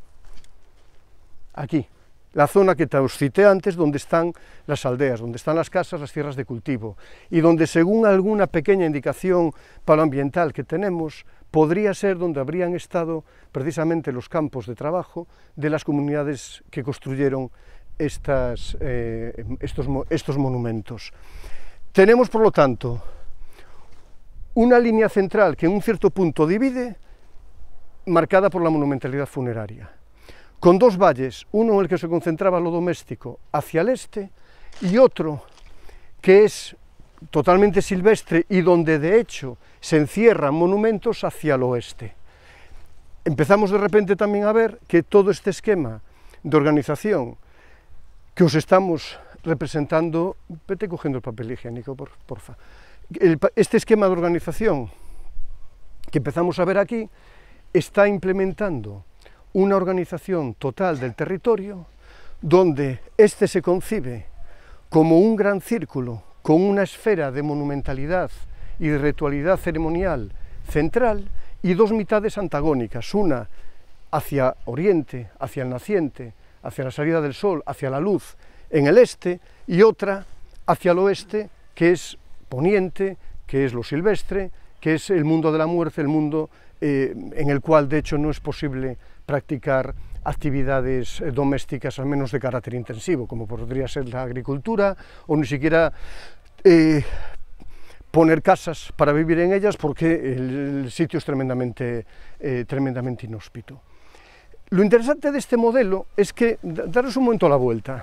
aquí, la zona que te os cité antes, donde están las aldeas, donde están las casas, las tierras de cultivo, y donde según alguna pequeña indicación paloambiental que tenemos, podría ser donde habrían estado precisamente los campos de trabajo de las comunidades que construyeron estas, eh, estos, estos monumentos. Tenemos, por lo tanto, una línea central que en un cierto punto divide, marcada por la monumentalidad funeraria, con dos valles, uno en el que se concentraba lo doméstico hacia el este y otro que es totalmente silvestre y donde de hecho se encierran monumentos hacia el oeste. Empezamos de repente también a ver que todo este esquema de organización que os estamos representando, vete cogiendo el papel higiénico, por, porfa, el, este esquema de organización que empezamos a ver aquí está implementando una organización total del territorio donde este se concibe como un gran círculo con una esfera de monumentalidad y de ritualidad ceremonial central y dos mitades antagónicas, una hacia oriente, hacia el naciente, hacia la salida del sol, hacia la luz en el este, y otra hacia el oeste, que es poniente, que es lo silvestre, que es el mundo de la muerte, el mundo eh, en el cual de hecho no es posible practicar actividades domésticas, al menos de carácter intensivo, como podría ser la agricultura, o ni siquiera eh, poner casas para vivir en ellas, porque el, el sitio es tremendamente, eh, tremendamente inhóspito. Lo interesante de este modelo es que, daros un momento a la vuelta,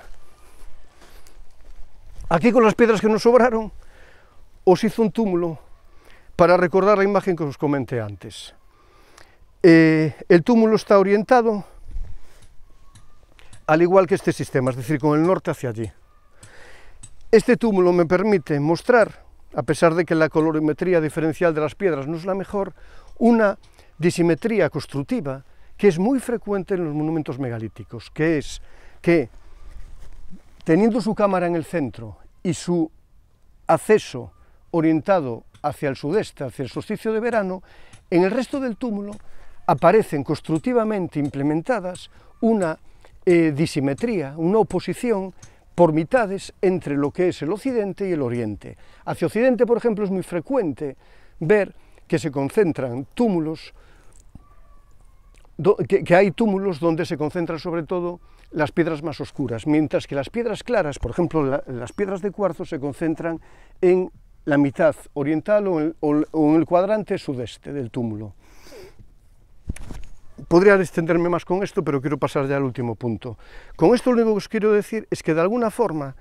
aquí con las piedras que nos sobraron, os hizo un túmulo para recordar la imagen que os comenté antes. Eh, el túmulo está orientado al igual que este sistema, es decir, con el norte hacia allí. Este túmulo me permite mostrar, a pesar de que la colorimetría diferencial de las piedras no es la mejor, una disimetría constructiva que es muy frecuente en los monumentos megalíticos, que es que teniendo su cámara en el centro y su acceso orientado hacia el sudeste, hacia el solsticio de verano, en el resto del túmulo aparecen constructivamente implementadas una eh, disimetría, una oposición por mitades entre lo que es el occidente y el oriente. Hacia occidente, por ejemplo, es muy frecuente ver que se concentran túmulos, do, que, que hay túmulos donde se concentran sobre todo las piedras más oscuras, mientras que las piedras claras, por ejemplo, la, las piedras de cuarzo, se concentran en la mitad oriental o en, o, o en el cuadrante sudeste del túmulo. Podría extenderme más con esto, pero quiero pasar ya al último punto. Con esto lo único que os quiero decir es que de alguna forma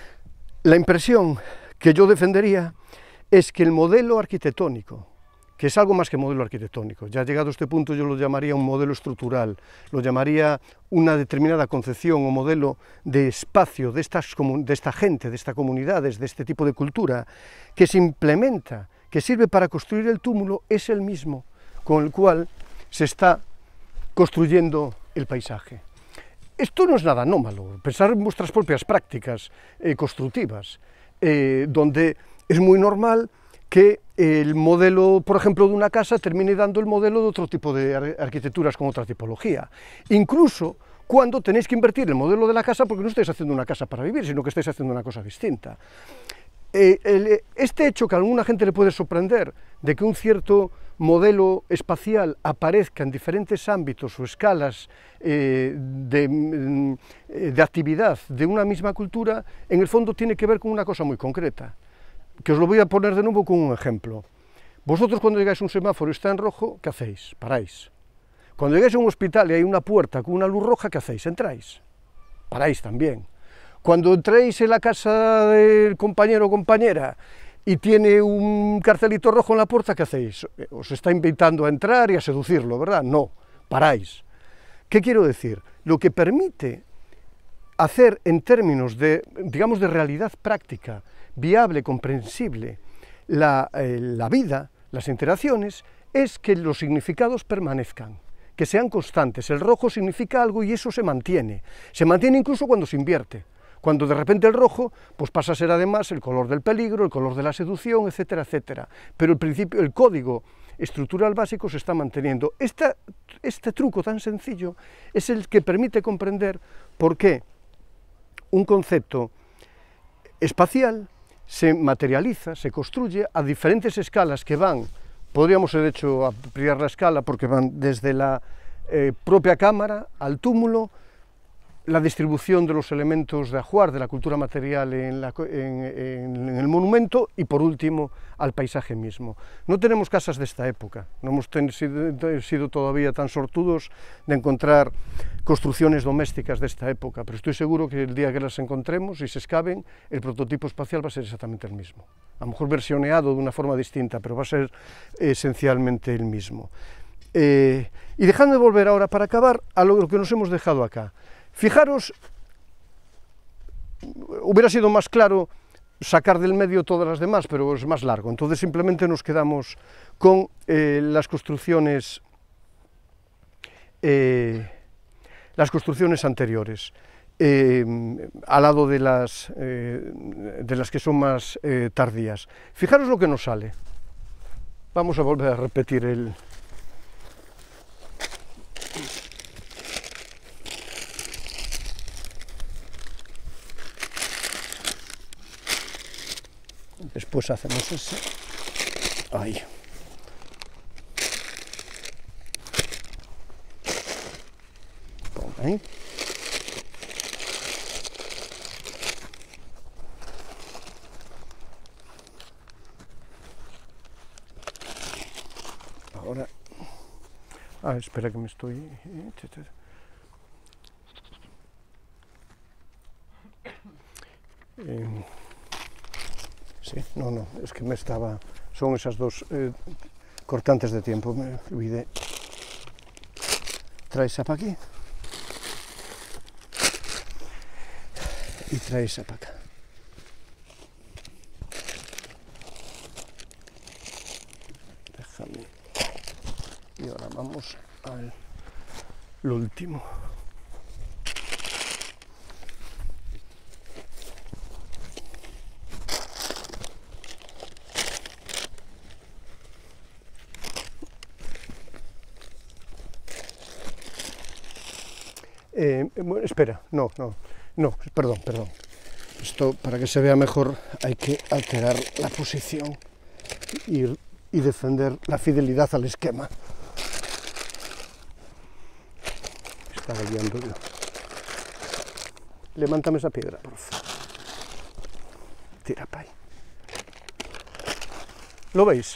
la impresión que yo defendería es que el modelo arquitectónico, que es algo más que modelo arquitectónico, ya llegado a este punto yo lo llamaría un modelo estructural, lo llamaría una determinada concepción o modelo de espacio de, estas, de esta gente, de estas comunidades, de este tipo de cultura, que se implementa, que sirve para construir el túmulo, es el mismo con el cual se está construyendo el paisaje. Esto no es nada anómalo, pensar en vuestras propias prácticas eh, constructivas, eh, donde es muy normal que el modelo, por ejemplo, de una casa termine dando el modelo de otro tipo de ar arquitecturas con otra tipología. Incluso cuando tenéis que invertir el modelo de la casa porque no estáis haciendo una casa para vivir, sino que estáis haciendo una cosa distinta. Eh, el, este hecho que a alguna gente le puede sorprender, de que un cierto modelo espacial aparezca en diferentes ámbitos o escalas eh, de, de actividad de una misma cultura, en el fondo tiene que ver con una cosa muy concreta, que os lo voy a poner de nuevo con un ejemplo. Vosotros cuando llegáis a un semáforo y está en rojo, ¿qué hacéis? Paráis. Cuando llegáis a un hospital y hay una puerta con una luz roja, ¿qué hacéis? Entráis. Paráis también. Cuando entréis en la casa del compañero o compañera y tiene un cartelito rojo en la puerta, ¿qué hacéis? Os está invitando a entrar y a seducirlo, ¿verdad? No, paráis. ¿Qué quiero decir? Lo que permite hacer en términos de, digamos, de realidad práctica, viable, comprensible, la, eh, la vida, las interacciones, es que los significados permanezcan, que sean constantes. El rojo significa algo y eso se mantiene. Se mantiene incluso cuando se invierte. Cuando de repente el rojo pues pasa a ser además el color del peligro, el color de la seducción, etcétera, etcétera. Pero el principio, el código estructural básico se está manteniendo. Esta, este truco tan sencillo es el que permite comprender por qué un concepto espacial se materializa, se construye a diferentes escalas que van, podríamos de hecho ampliar la escala porque van desde la eh, propia cámara al túmulo, la distribución de los elementos de ajuar, de la cultura material en, la, en, en, en el monumento y por último al paisaje mismo. No tenemos casas de esta época, no hemos ten, sido, sido todavía tan sortudos de encontrar construcciones domésticas de esta época, pero estoy seguro que el día que las encontremos y se excaven, el prototipo espacial va a ser exactamente el mismo. A lo mejor versioneado de una forma distinta, pero va a ser esencialmente el mismo. Eh, y dejando de volver ahora para acabar a lo que nos hemos dejado acá. Fijaros, hubiera sido más claro sacar del medio todas las demás, pero es más largo, entonces simplemente nos quedamos con eh, las construcciones eh, las construcciones anteriores, eh, al lado de las, eh, de las que son más eh, tardías. Fijaros lo que nos sale. Vamos a volver a repetir el... Después hacemos ese. Ahí. Ponga ahí. Ahora. Ah, espera que me estoy. Eh... Sí, no, no, es que me estaba, son esas dos eh, cortantes de tiempo, me olvidé. Trae esa para aquí y trae esa para acá. Déjame. Y ahora vamos al lo último. Eh, bueno, espera, no, no, no, perdón, perdón. Esto, para que se vea mejor, hay que alterar la posición y, y defender la fidelidad al esquema. Estaba guiando yo. Levántame esa piedra, por favor. Tira para ahí. ¿Lo veis?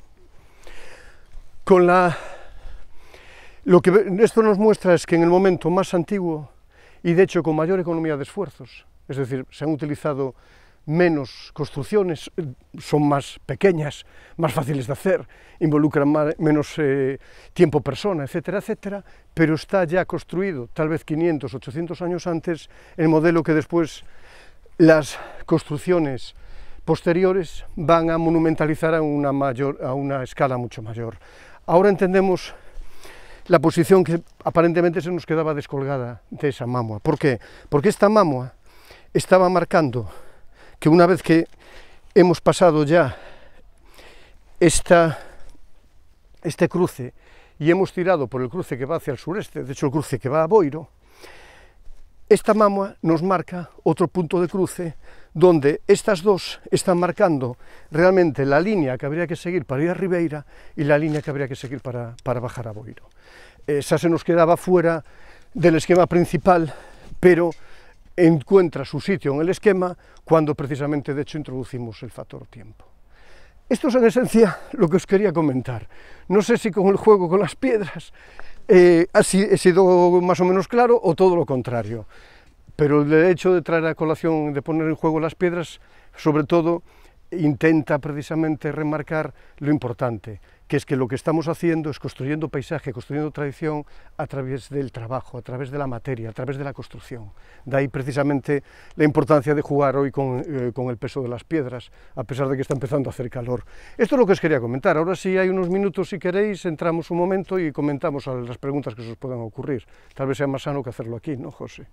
Con la... Lo que esto nos muestra es que en el momento más antiguo, y de hecho con mayor economía de esfuerzos, es decir, se han utilizado menos construcciones, son más pequeñas, más fáciles de hacer, involucran más, menos eh, tiempo persona, etcétera, etcétera, pero está ya construido, tal vez quinientos, ochocientos años antes, el modelo que después las construcciones posteriores van a monumentalizar a una, mayor, a una escala mucho mayor. Ahora entendemos la posición que aparentemente se nos quedaba descolgada de esa mamua. ¿Por qué? Porque esta mamua estaba marcando que una vez que hemos pasado ya esta, este cruce y hemos tirado por el cruce que va hacia el sureste, de hecho el cruce que va a Boiro, esta mamua nos marca otro punto de cruce donde estas dos están marcando realmente la línea que habría que seguir para ir a Ribeira y la línea que habría que seguir para, para bajar a Boiro. Esa se nos quedaba fuera del esquema principal, pero encuentra su sitio en el esquema cuando precisamente de hecho introducimos el factor tiempo. Esto es en esencia lo que os quería comentar. No sé si con el juego con las piedras eh, así he sido más o menos claro o todo lo contrario, pero el hecho de traer a colación, de poner en juego las piedras, sobre todo intenta precisamente remarcar lo importante, que es que lo que estamos haciendo es construyendo paisaje, construyendo tradición a través del trabajo, a través de la materia, a través de la construcción. De ahí precisamente la importancia de jugar hoy con, eh, con el peso de las piedras, a pesar de que está empezando a hacer calor. Esto es lo que os quería comentar. Ahora sí hay unos minutos, si queréis, entramos un momento y comentamos las preguntas que se os puedan ocurrir. Tal vez sea más sano que hacerlo aquí, ¿no, José?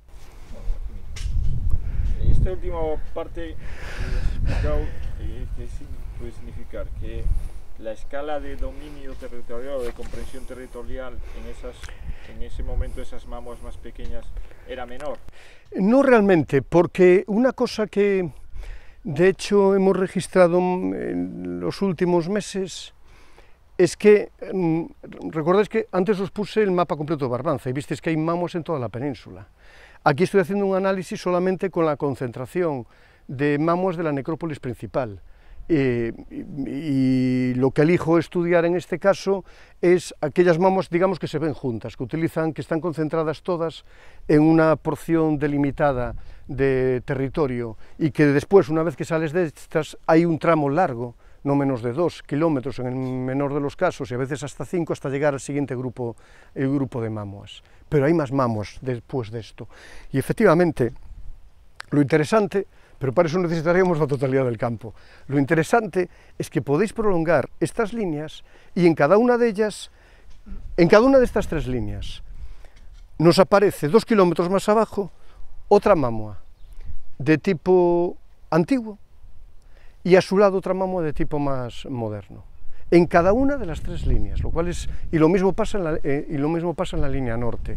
Esta última parte he explicado eh, qué puede significar que la escala de dominio territorial o de comprensión territorial en, esas, en ese momento, esas mamuas más pequeñas, era menor. No realmente, porque una cosa que de hecho hemos registrado en los últimos meses es que, recordáis que antes os puse el mapa completo de Barbanza y visteis que hay mamuas en toda la península. Aquí estoy haciendo un análisis solamente con la concentración de mamuas de la necrópolis principal. Eh, y, y lo que elijo estudiar en este caso es aquellas mamuas, digamos, que se ven juntas, que utilizan, que están concentradas todas en una porción delimitada de territorio y que después, una vez que sales de estas, hay un tramo largo, no menos de dos kilómetros en el menor de los casos y a veces hasta cinco, hasta llegar al siguiente grupo, el grupo de mamuas. Pero hay más mamuas después de esto. Y efectivamente, lo interesante, pero para eso necesitaríamos la totalidad del campo. Lo interesante es que podéis prolongar estas líneas y en cada una de ellas, en cada una de estas tres líneas, nos aparece dos kilómetros más abajo otra mamua de tipo antiguo y a su lado otra mamua de tipo más moderno. En cada una de las tres líneas, lo cual es, y lo mismo pasa en la, eh, y lo mismo pasa en la línea norte.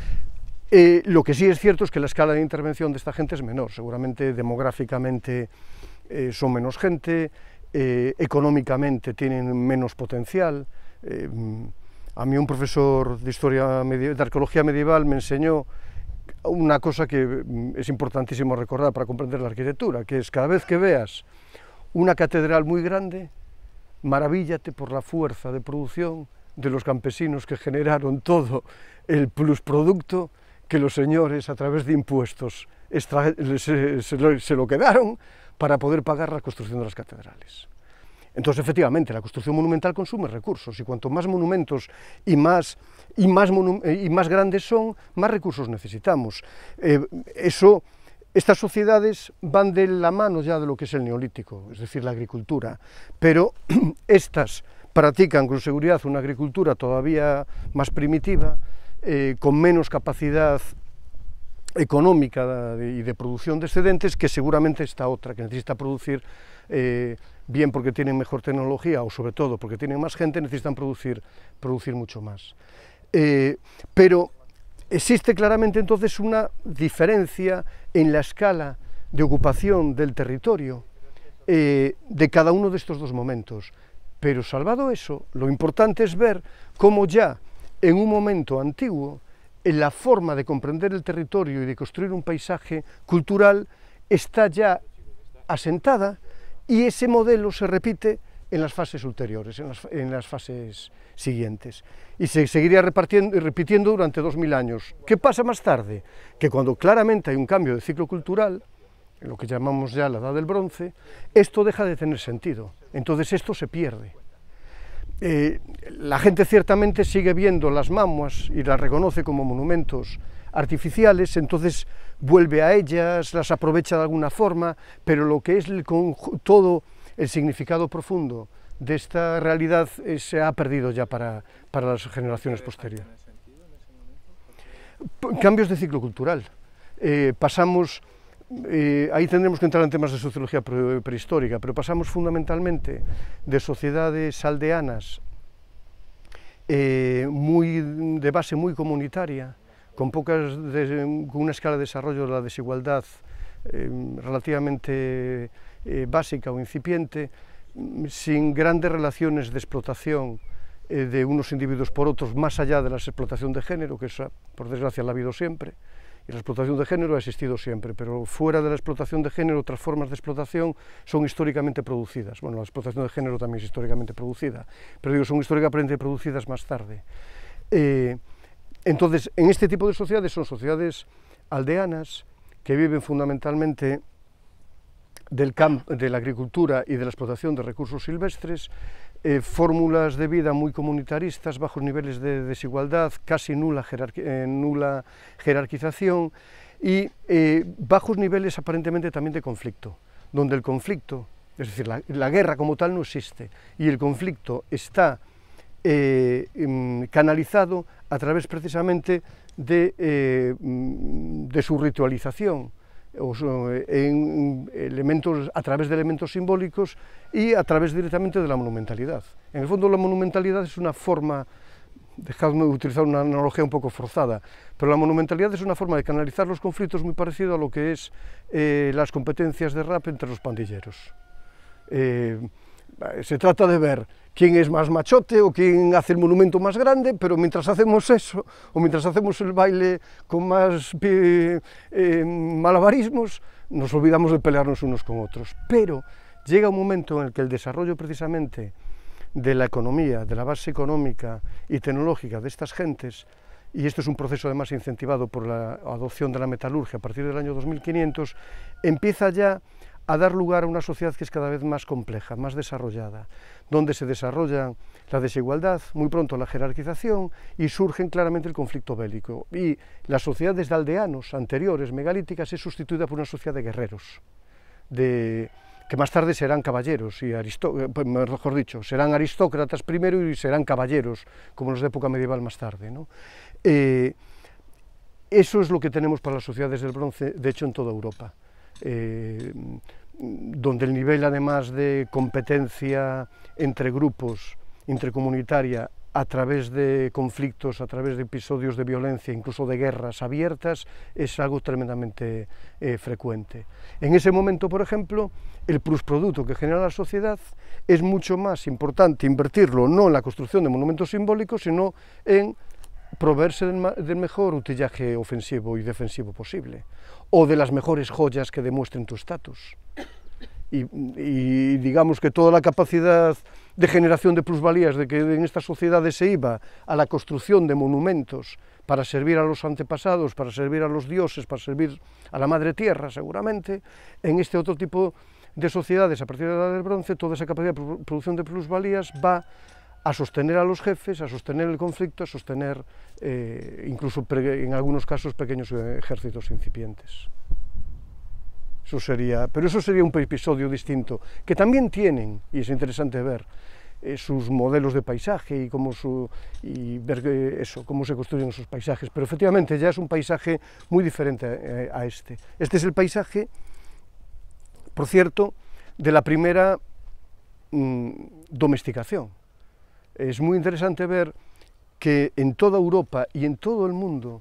Eh, lo que sí es cierto es que la escala de intervención de esta gente es menor, seguramente demográficamente eh, son menos gente, eh, económicamente tienen menos potencial. Eh, a mí un profesor de, historia de arqueología medieval me enseñó una cosa que es importantísimo recordar para comprender la arquitectura, que es cada vez que veas una catedral muy grande, maravíllate por la fuerza de producción de los campesinos que generaron todo el plusproducto que los señores, a través de impuestos, extra, se, se, lo, se lo quedaron para poder pagar la construcción de las catedrales. Entonces, efectivamente, la construcción monumental consume recursos, y cuanto más monumentos y más, y más, monu y más grandes son, más recursos necesitamos. Eh, eso, estas sociedades van de la mano ya de lo que es el neolítico, es decir, la agricultura, pero estas practican con seguridad una agricultura todavía más primitiva, eh, con menos capacidad económica de, y de producción de excedentes que seguramente esta otra, que necesita producir, eh, bien porque tienen mejor tecnología o sobre todo porque tienen más gente, necesitan producir, producir mucho más. Eh, pero existe claramente entonces una diferencia en la escala de ocupación del territorio eh, de cada uno de estos dos momentos. Pero salvado eso, lo importante es ver cómo ya en un momento antiguo, en la forma de comprender el territorio y de construir un paisaje cultural está ya asentada, y ese modelo se repite en las fases ulteriores, en las, en las fases siguientes, y se seguiría repartiendo, repitiendo durante dos mil años. ¿Qué pasa más tarde? Que cuando claramente hay un cambio de ciclo cultural, lo que llamamos ya la Edad del Bronce, esto deja de tener sentido, entonces esto se pierde. Eh, la gente ciertamente sigue viendo las mamuas y las reconoce como monumentos artificiales, entonces vuelve a ellas, las aprovecha de alguna forma, pero lo que es el, todo el significado profundo de esta realidad eh, se ha perdido ya para, para las generaciones posteriores. Cambios de ciclo cultural. Eh, pasamos... Eh, ahí tendremos que entrar en temas de sociología pre prehistórica, pero pasamos fundamentalmente de sociedades aldeanas eh, muy, de base muy comunitaria, con, pocas de, con una escala de desarrollo de la desigualdad eh, relativamente eh, básica o incipiente, sin grandes relaciones de explotación eh, de unos individuos por otros, más allá de la explotación de género, que esa, por desgracia, la ha habido siempre. Y la explotación de género ha existido siempre, pero fuera de la explotación de género, otras formas de explotación son históricamente producidas. Bueno, la explotación de género también es históricamente producida, pero digo, son históricamente producidas más tarde. Eh, entonces, en este tipo de sociedades son sociedades aldeanas que viven fundamentalmente del campo, de la agricultura y de la explotación de recursos silvestres, eh, fórmulas de vida muy comunitaristas, bajos niveles de desigualdad, casi nula, jerarqui eh, nula jerarquización y eh, bajos niveles aparentemente también de conflicto, donde el conflicto, es decir, la, la guerra como tal no existe, y el conflicto está eh, canalizado a través precisamente de, eh, de su ritualización, o en elementos, a través de elementos simbólicos y a través directamente de la monumentalidad. En el fondo la monumentalidad es una forma, dejadme utilizar una analogía un poco forzada, pero la monumentalidad es una forma de canalizar los conflictos muy parecido a lo que es eh, las competencias de rap entre los pandilleros. Eh, se trata de ver quién es más machote o quién hace el monumento más grande, pero mientras hacemos eso, o mientras hacemos el baile con más eh, eh, malabarismos, nos olvidamos de pelearnos unos con otros. Pero llega un momento en el que el desarrollo precisamente de la economía, de la base económica y tecnológica de estas gentes, y esto es un proceso además incentivado por la adopción de la metalurgia a partir del año dos mil quinientos, empieza ya a dar lugar a una sociedad que es cada vez más compleja, más desarrollada, donde se desarrolla la desigualdad, muy pronto la jerarquización, y surgen claramente el conflicto bélico. Y las sociedades de aldeanos anteriores, megalíticas, es sustituida por una sociedad de guerreros, de, que más tarde serán caballeros, y mejor dicho, serán aristócratas primero y serán caballeros, como los de época medieval más tarde, ¿no? Eh, eso es lo que tenemos para las sociedades del bronce, de hecho, en toda Europa. Eh, donde el nivel además de competencia entre grupos, intercomunitaria, a través de conflictos, a través de episodios de violencia, incluso de guerras abiertas, es algo tremendamente eh, frecuente. En ese momento, por ejemplo, el plusproducto que genera la sociedad es mucho más importante invertirlo no en la construcción de monumentos simbólicos, sino en proveerse del, del mejor utillaje ofensivo y defensivo posible, o de las mejores joyas que demuestren tu estatus. Y, y digamos que toda la capacidad de generación de plusvalías de que en estas sociedades se iba a la construcción de monumentos para servir a los antepasados, para servir a los dioses, para servir a la madre tierra seguramente, en este otro tipo de sociedades a partir de la Edad del Bronce, toda esa capacidad de producción de plusvalías va a sostener a los jefes, a sostener el conflicto, a sostener eh, incluso en algunos casos pequeños ejércitos incipientes. Eso sería, pero eso sería un episodio distinto, que también tienen, y es interesante ver, eh, sus modelos de paisaje y, cómo su, y ver eh, eso, cómo se construyen esos paisajes, pero efectivamente ya es un paisaje muy diferente eh, a este. Este es el paisaje, por cierto, de la primera mmm, domesticación. Es muy interesante ver que en toda Europa y en todo el mundo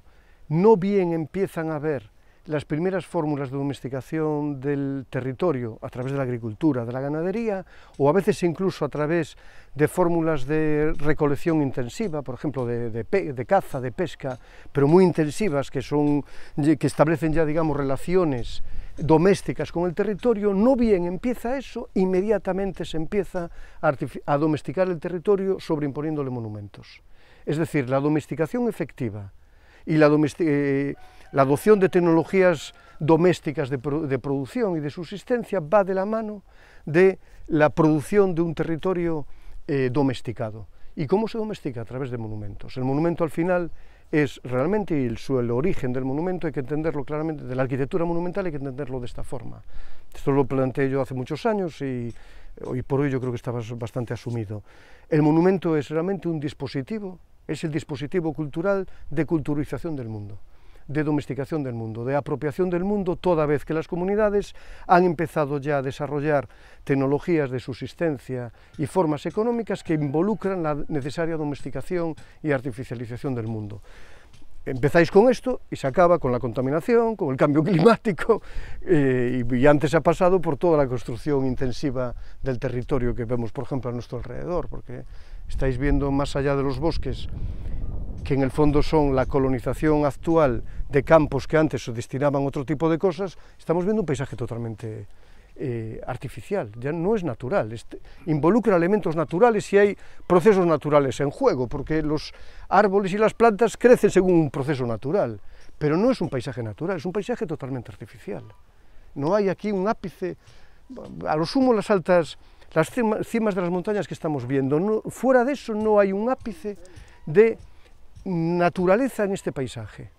no bien empiezan a ver las primeras fórmulas de domesticación del territorio a través de la agricultura, de la ganadería, o a veces incluso a través de fórmulas de recolección intensiva, por ejemplo, de, de, de caza, de pesca, pero muy intensivas, que, son, que establecen ya, digamos, relaciones domésticas con el territorio, no bien empieza eso, inmediatamente se empieza a, a domesticar el territorio sobreimponiéndole monumentos. Es decir, la domesticación efectiva y la, eh, la adopción de tecnologías domésticas de, pro, de producción y de subsistencia va de la mano de la producción de un territorio eh, domesticado. ¿Y cómo se domestica? A través de monumentos. El monumento al final es realmente el, el origen del monumento, hay que entenderlo claramente, de la arquitectura monumental hay que entenderlo de esta forma. Esto lo planteé yo hace muchos años y hoy por hoy yo creo que está bastante asumido. El monumento es realmente un dispositivo, es el dispositivo cultural de culturización del mundo, de domesticación del mundo, de apropiación del mundo, toda vez que las comunidades han empezado ya a desarrollar tecnologías de subsistencia y formas económicas que involucran la necesaria domesticación y artificialización del mundo. Empezáis con esto y se acaba con la contaminación, con el cambio climático, eh, y, y antes ha pasado por toda la construcción intensiva del territorio que vemos, por ejemplo, a nuestro alrededor, porque estáis viendo más allá de los bosques, que en el fondo son la colonización actual de campos que antes se destinaban a otro tipo de cosas, estamos viendo un paisaje totalmente eh, artificial, ya no es natural, este, involucra elementos naturales y hay procesos naturales en juego, porque los árboles y las plantas crecen según un proceso natural, pero no es un paisaje natural, es un paisaje totalmente artificial. No hay aquí un ápice, a lo sumo las altas, las cimas de las montañas que estamos viendo, no, fuera de eso no hay un ápice de naturaleza en este paisaje.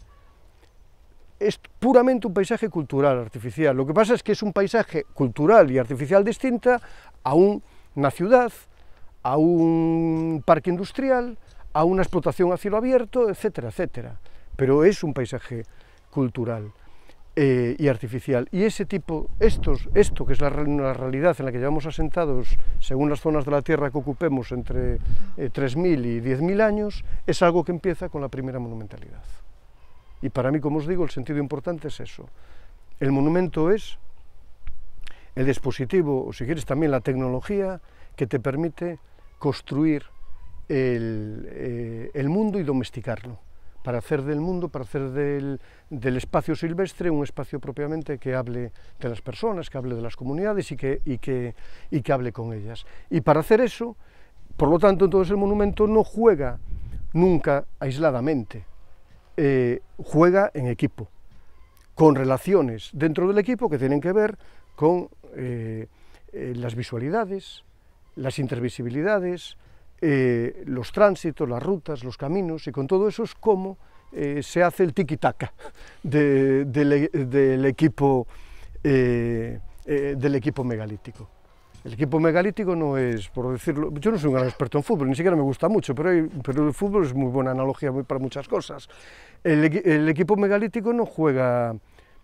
Es puramente un paisaje cultural, artificial. Lo que pasa es que es un paisaje cultural y artificial distinta a un, una ciudad, a un parque industrial, a una explotación a cielo abierto, etcétera, etcétera. Pero es un paisaje cultural eh, y artificial. Y ese tipo, estos, esto que es la, la realidad en la que llevamos asentados, según las zonas de la Tierra que ocupemos, entre eh, tres mil y diez mil años, es algo que empieza con la primera monumentalidad. Y para mí, como os digo, el sentido importante es eso. El monumento es el dispositivo, o si quieres también la tecnología, que te permite construir el, eh, el mundo y domesticarlo, para hacer del mundo, para hacer del, del espacio silvestre un espacio propiamente que hable de las personas, que hable de las comunidades y que, y que, y que hable con ellas. Y para hacer eso, por lo tanto, entonces el monumento no juega nunca aisladamente, eh, juega en equipo, con relaciones dentro del equipo que tienen que ver con eh, eh, las visualidades, las intervisibilidades, eh, los tránsitos, las rutas, los caminos, y con todo eso es como eh, se hace el tiki-taka de, de, de, del, equipo, eh, eh, del equipo megalítico. El equipo megalítico no es, por decirlo, yo no soy un gran experto en fútbol, ni siquiera me gusta mucho, pero, hay, pero el fútbol es muy buena analogía para muchas cosas. El, el equipo megalítico no juega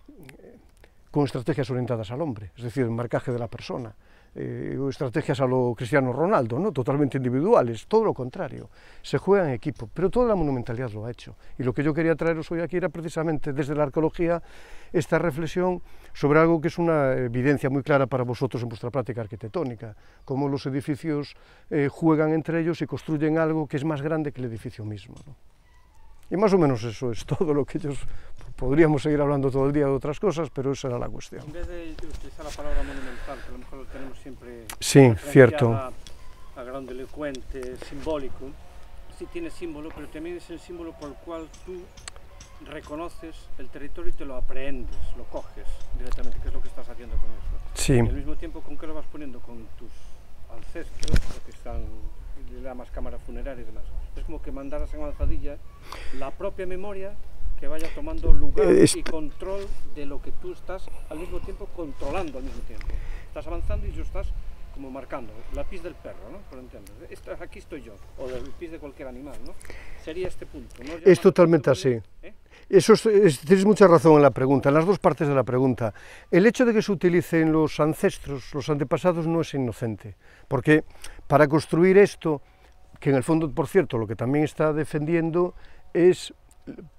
con estrategias orientadas al hombre, es decir, el marcaje de la persona, eh, o estrategias a lo Cristiano Ronaldo, ¿no? Totalmente individuales, todo lo contrario, se juega en equipo, pero toda la monumentalidad lo ha hecho. Y lo que yo quería traeros hoy aquí era precisamente desde la arqueología esta reflexión sobre algo que es una evidencia muy clara para vosotros en vuestra práctica arquitectónica, cómo los edificios eh, juegan entre ellos y construyen algo que es más grande que el edificio mismo, ¿no? Y más o menos eso es todo lo que ellos... Podríamos seguir hablando todo el día de otras cosas, pero esa era la cuestión. En vez de utilizar la palabra monumental, que a lo mejor lo tenemos siempre... Sí, cierto. A, a grandilocuente, simbólico, sí tiene símbolo, pero también es el símbolo por el cual tú reconoces el territorio y te lo aprehendes, lo coges directamente, que es lo que estás haciendo con eso. Sí. Y al mismo tiempo, ¿con qué lo vas poniendo? Con tus ancestros, que están... le llamas cámara funeraria y demás. Es como que mandaras en avanzadilla la propia memoria que vaya tomando lugar es... y control de lo que tú estás al mismo tiempo controlando al mismo tiempo. Estás avanzando y yo estás como marcando la pis del perro, ¿no? Por entiendes. Esta, aquí estoy yo, o del pis de cualquier animal, ¿no? Sería este punto, ¿no? Es totalmente así. ¿Eh? Eso es, es, tienes mucha razón en la pregunta, en las dos partes de la pregunta. El hecho de que se utilicen los ancestros, los antepasados, no es inocente, porque para construir esto, que en el fondo, por cierto, lo que también está defendiendo es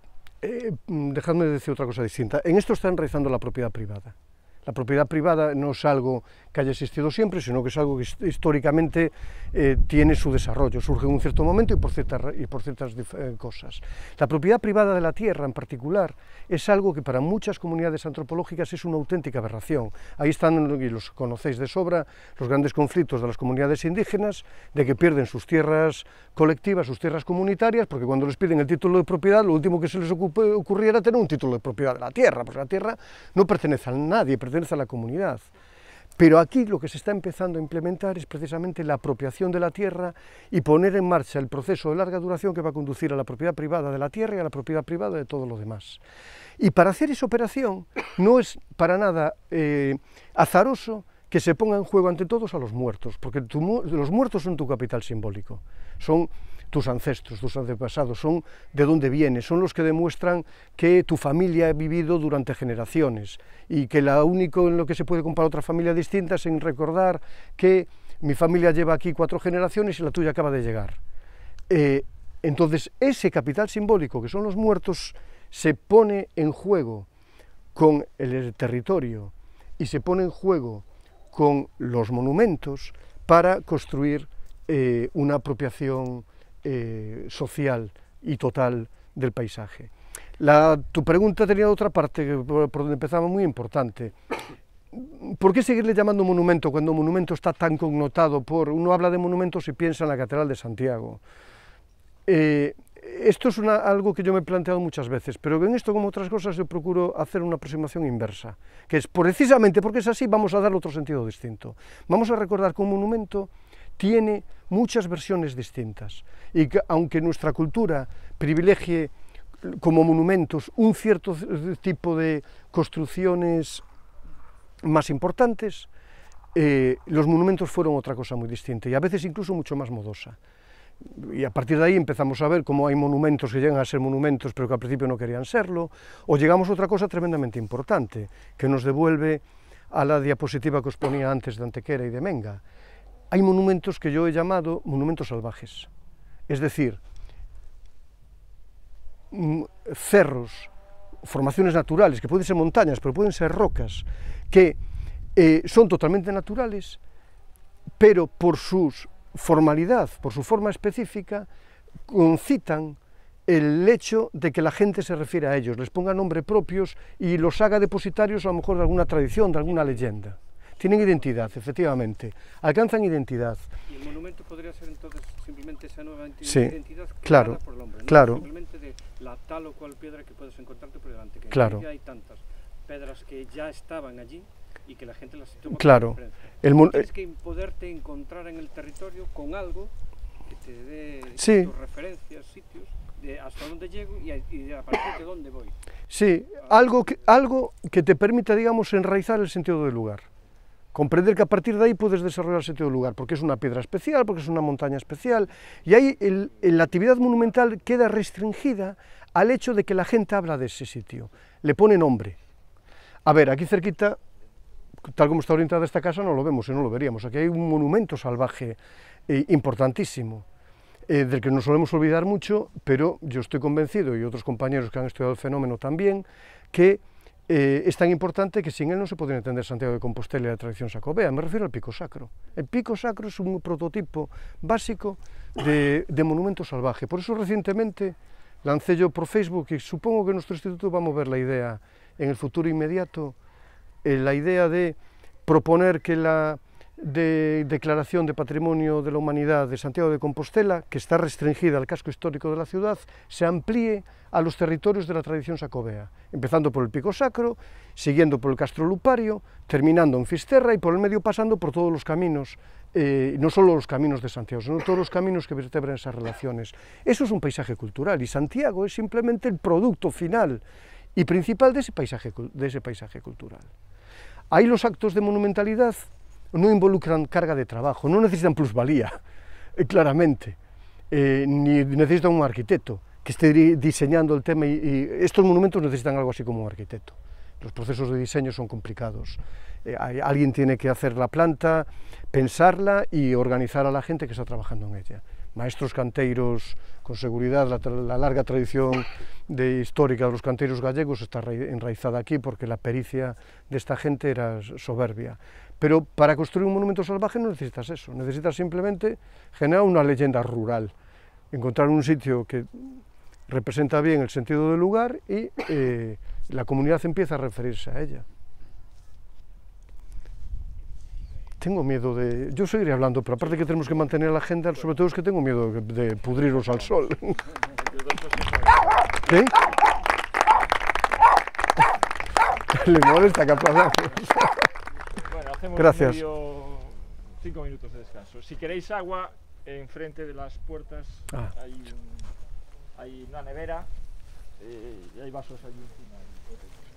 eh, dejadme decir otra cosa distinta. En esto está enraizando la propiedad privada. La propiedad privada no es algo que haya existido siempre, sino que es algo que históricamente eh, tiene su desarrollo, surge en un cierto momento y por ciertas, y por ciertas eh, cosas. La propiedad privada de la tierra, en particular, es algo que para muchas comunidades antropológicas es una auténtica aberración. Ahí están, y los conocéis de sobra, los grandes conflictos de las comunidades indígenas, de que pierden sus tierras colectivas, sus tierras comunitarias, porque cuando les piden el título de propiedad, lo último que se les ocurría era tener un título de propiedad de la tierra, porque la tierra no pertenece a nadie, pertenece a la comunidad. Pero aquí lo que se está empezando a implementar es precisamente la apropiación de la tierra y poner en marcha el proceso de larga duración que va a conducir a la propiedad privada de la tierra y a la propiedad privada de todo lo demás. Y para hacer esa operación no es para nada eh, azaroso que se ponga en juego ante todos a los muertos, porque tu, los muertos son tu capital simbólico, son tus ancestros, tus antepasados, son de dónde vienes, son los que demuestran que tu familia ha vivido durante generaciones y que lo único en lo que se puede comparar otra familia distinta es en recordar que mi familia lleva aquí cuatro generaciones y la tuya acaba de llegar. Eh, entonces, ese capital simbólico que son los muertos se pone en juego con el territorio y se pone en juego con los monumentos para construir eh, una apropiación Eh, social y total del paisaje. La, tu pregunta tenía otra parte, que por, por donde empezaba, muy importante. ¿Por qué seguirle llamando monumento cuando monumento está tan connotado por... Uno habla de monumentos y piensa en la Catedral de Santiago. Eh, esto es una, algo que yo me he planteado muchas veces, pero en esto, como otras cosas, yo procuro hacer una aproximación inversa, que es precisamente porque es así, vamos a darle otro sentido distinto. Vamos a recordar que un monumento tiene muchas versiones distintas y que aunque nuestra cultura privilegie como monumentos un cierto tipo de construcciones más importantes, eh, los monumentos fueron otra cosa muy distinta y a veces incluso mucho más modosa. Y a partir de ahí empezamos a ver cómo hay monumentos que llegan a ser monumentos pero que al principio no querían serlo, o llegamos a otra cosa tremendamente importante que nos devuelve a la diapositiva que os ponía antes de Antequera y de Menga. Hay monumentos que yo he llamado monumentos salvajes, es decir, cerros, formaciones naturales, que pueden ser montañas, pero pueden ser rocas, que eh, son totalmente naturales, pero por su formalidad, por su forma específica, concitan el hecho de que la gente se refiere a ellos, les ponga nombres propios y los haga depositarios a lo mejor de alguna tradición, de alguna leyenda. Tienen identidad, efectivamente, alcanzan identidad. Y el monumento podría ser entonces simplemente esa nueva identidad, sí, identidad claro, por el hombre, no claro. simplemente de la tal o cual piedra que puedes encontrarte por delante, que claro. hay tantas piedras que ya estaban allí y que la gente las toma claro. como referencia. El Tienes que poderte encontrar en el territorio con algo que te dé sí. tus referencias, sitios, de hasta dónde llego y a, y a partir de dónde voy. Sí, algo que, algo que te permita, digamos, enraizar el sentido del lugar. Comprender que a partir de ahí puedes desarrollar el sentido del lugar, porque es una piedra especial, porque es una montaña especial, y ahí el, el, la actividad monumental queda restringida al hecho de que la gente habla de ese sitio, le pone nombre. A ver, aquí cerquita, tal como está orientada esta casa, no lo vemos y no lo veríamos, aquí hay un monumento salvaje eh, importantísimo, eh, del que nos solemos olvidar mucho, pero yo estoy convencido, y otros compañeros que han estudiado el fenómeno también, que Eh, es tan importante que sin él no se podría entender Santiago de Compostela y la tradición sacobea. Me refiero al Pico Sacro. El Pico Sacro es un prototipo básico de, de monumento salvaje. Por eso recientemente lancé yo por Facebook, y supongo que nuestro instituto va a mover la idea en el futuro inmediato, eh, la idea de proponer que la de Declaración de Patrimonio de la Humanidad de Santiago de Compostela, que está restringida al casco histórico de la ciudad, se amplíe a los territorios de la tradición sacobea, empezando por el Pico Sacro, siguiendo por el Castro Lupario, terminando en Fisterra y por el medio pasando por todos los caminos, eh, no solo los caminos de Santiago, sino todos los caminos que vertebran esas relaciones. Eso es un paisaje cultural y Santiago es simplemente el producto final y principal de ese paisaje, de ese paisaje cultural. Ahí los actos de monumentalidad no involucran carga de trabajo, no necesitan plusvalía, eh, claramente, eh, ni necesitan un arquitecto que esté diseñando el tema, y, y estos monumentos necesitan algo así como un arquitecto. Los procesos de diseño son complicados, eh, hay, alguien tiene que hacer la planta, pensarla y organizar a la gente que está trabajando en ella. Maestros canteiros, con seguridad, la, la larga tradición de histórica de los canteiros gallegos está enraizada aquí porque la pericia de esta gente era soberbia. Pero para construir un monumento salvaje no necesitas eso, necesitas simplemente generar una leyenda rural, encontrar un sitio que representa bien el sentido del lugar y eh, la comunidad empieza a referirse a ella. Tengo miedo de... Yo seguiré hablando, pero aparte que tenemos que mantener la agenda, sobre todo es que tengo miedo de, de pudrirlos al sol. ¿Sí? Le molesta que aplaudamos. Bueno, hacemos Gracias. medio cinco minutos de descanso. Si queréis agua, enfrente de las puertas Ah. hay, un, hay una nevera eh, y hay vasos allí encima.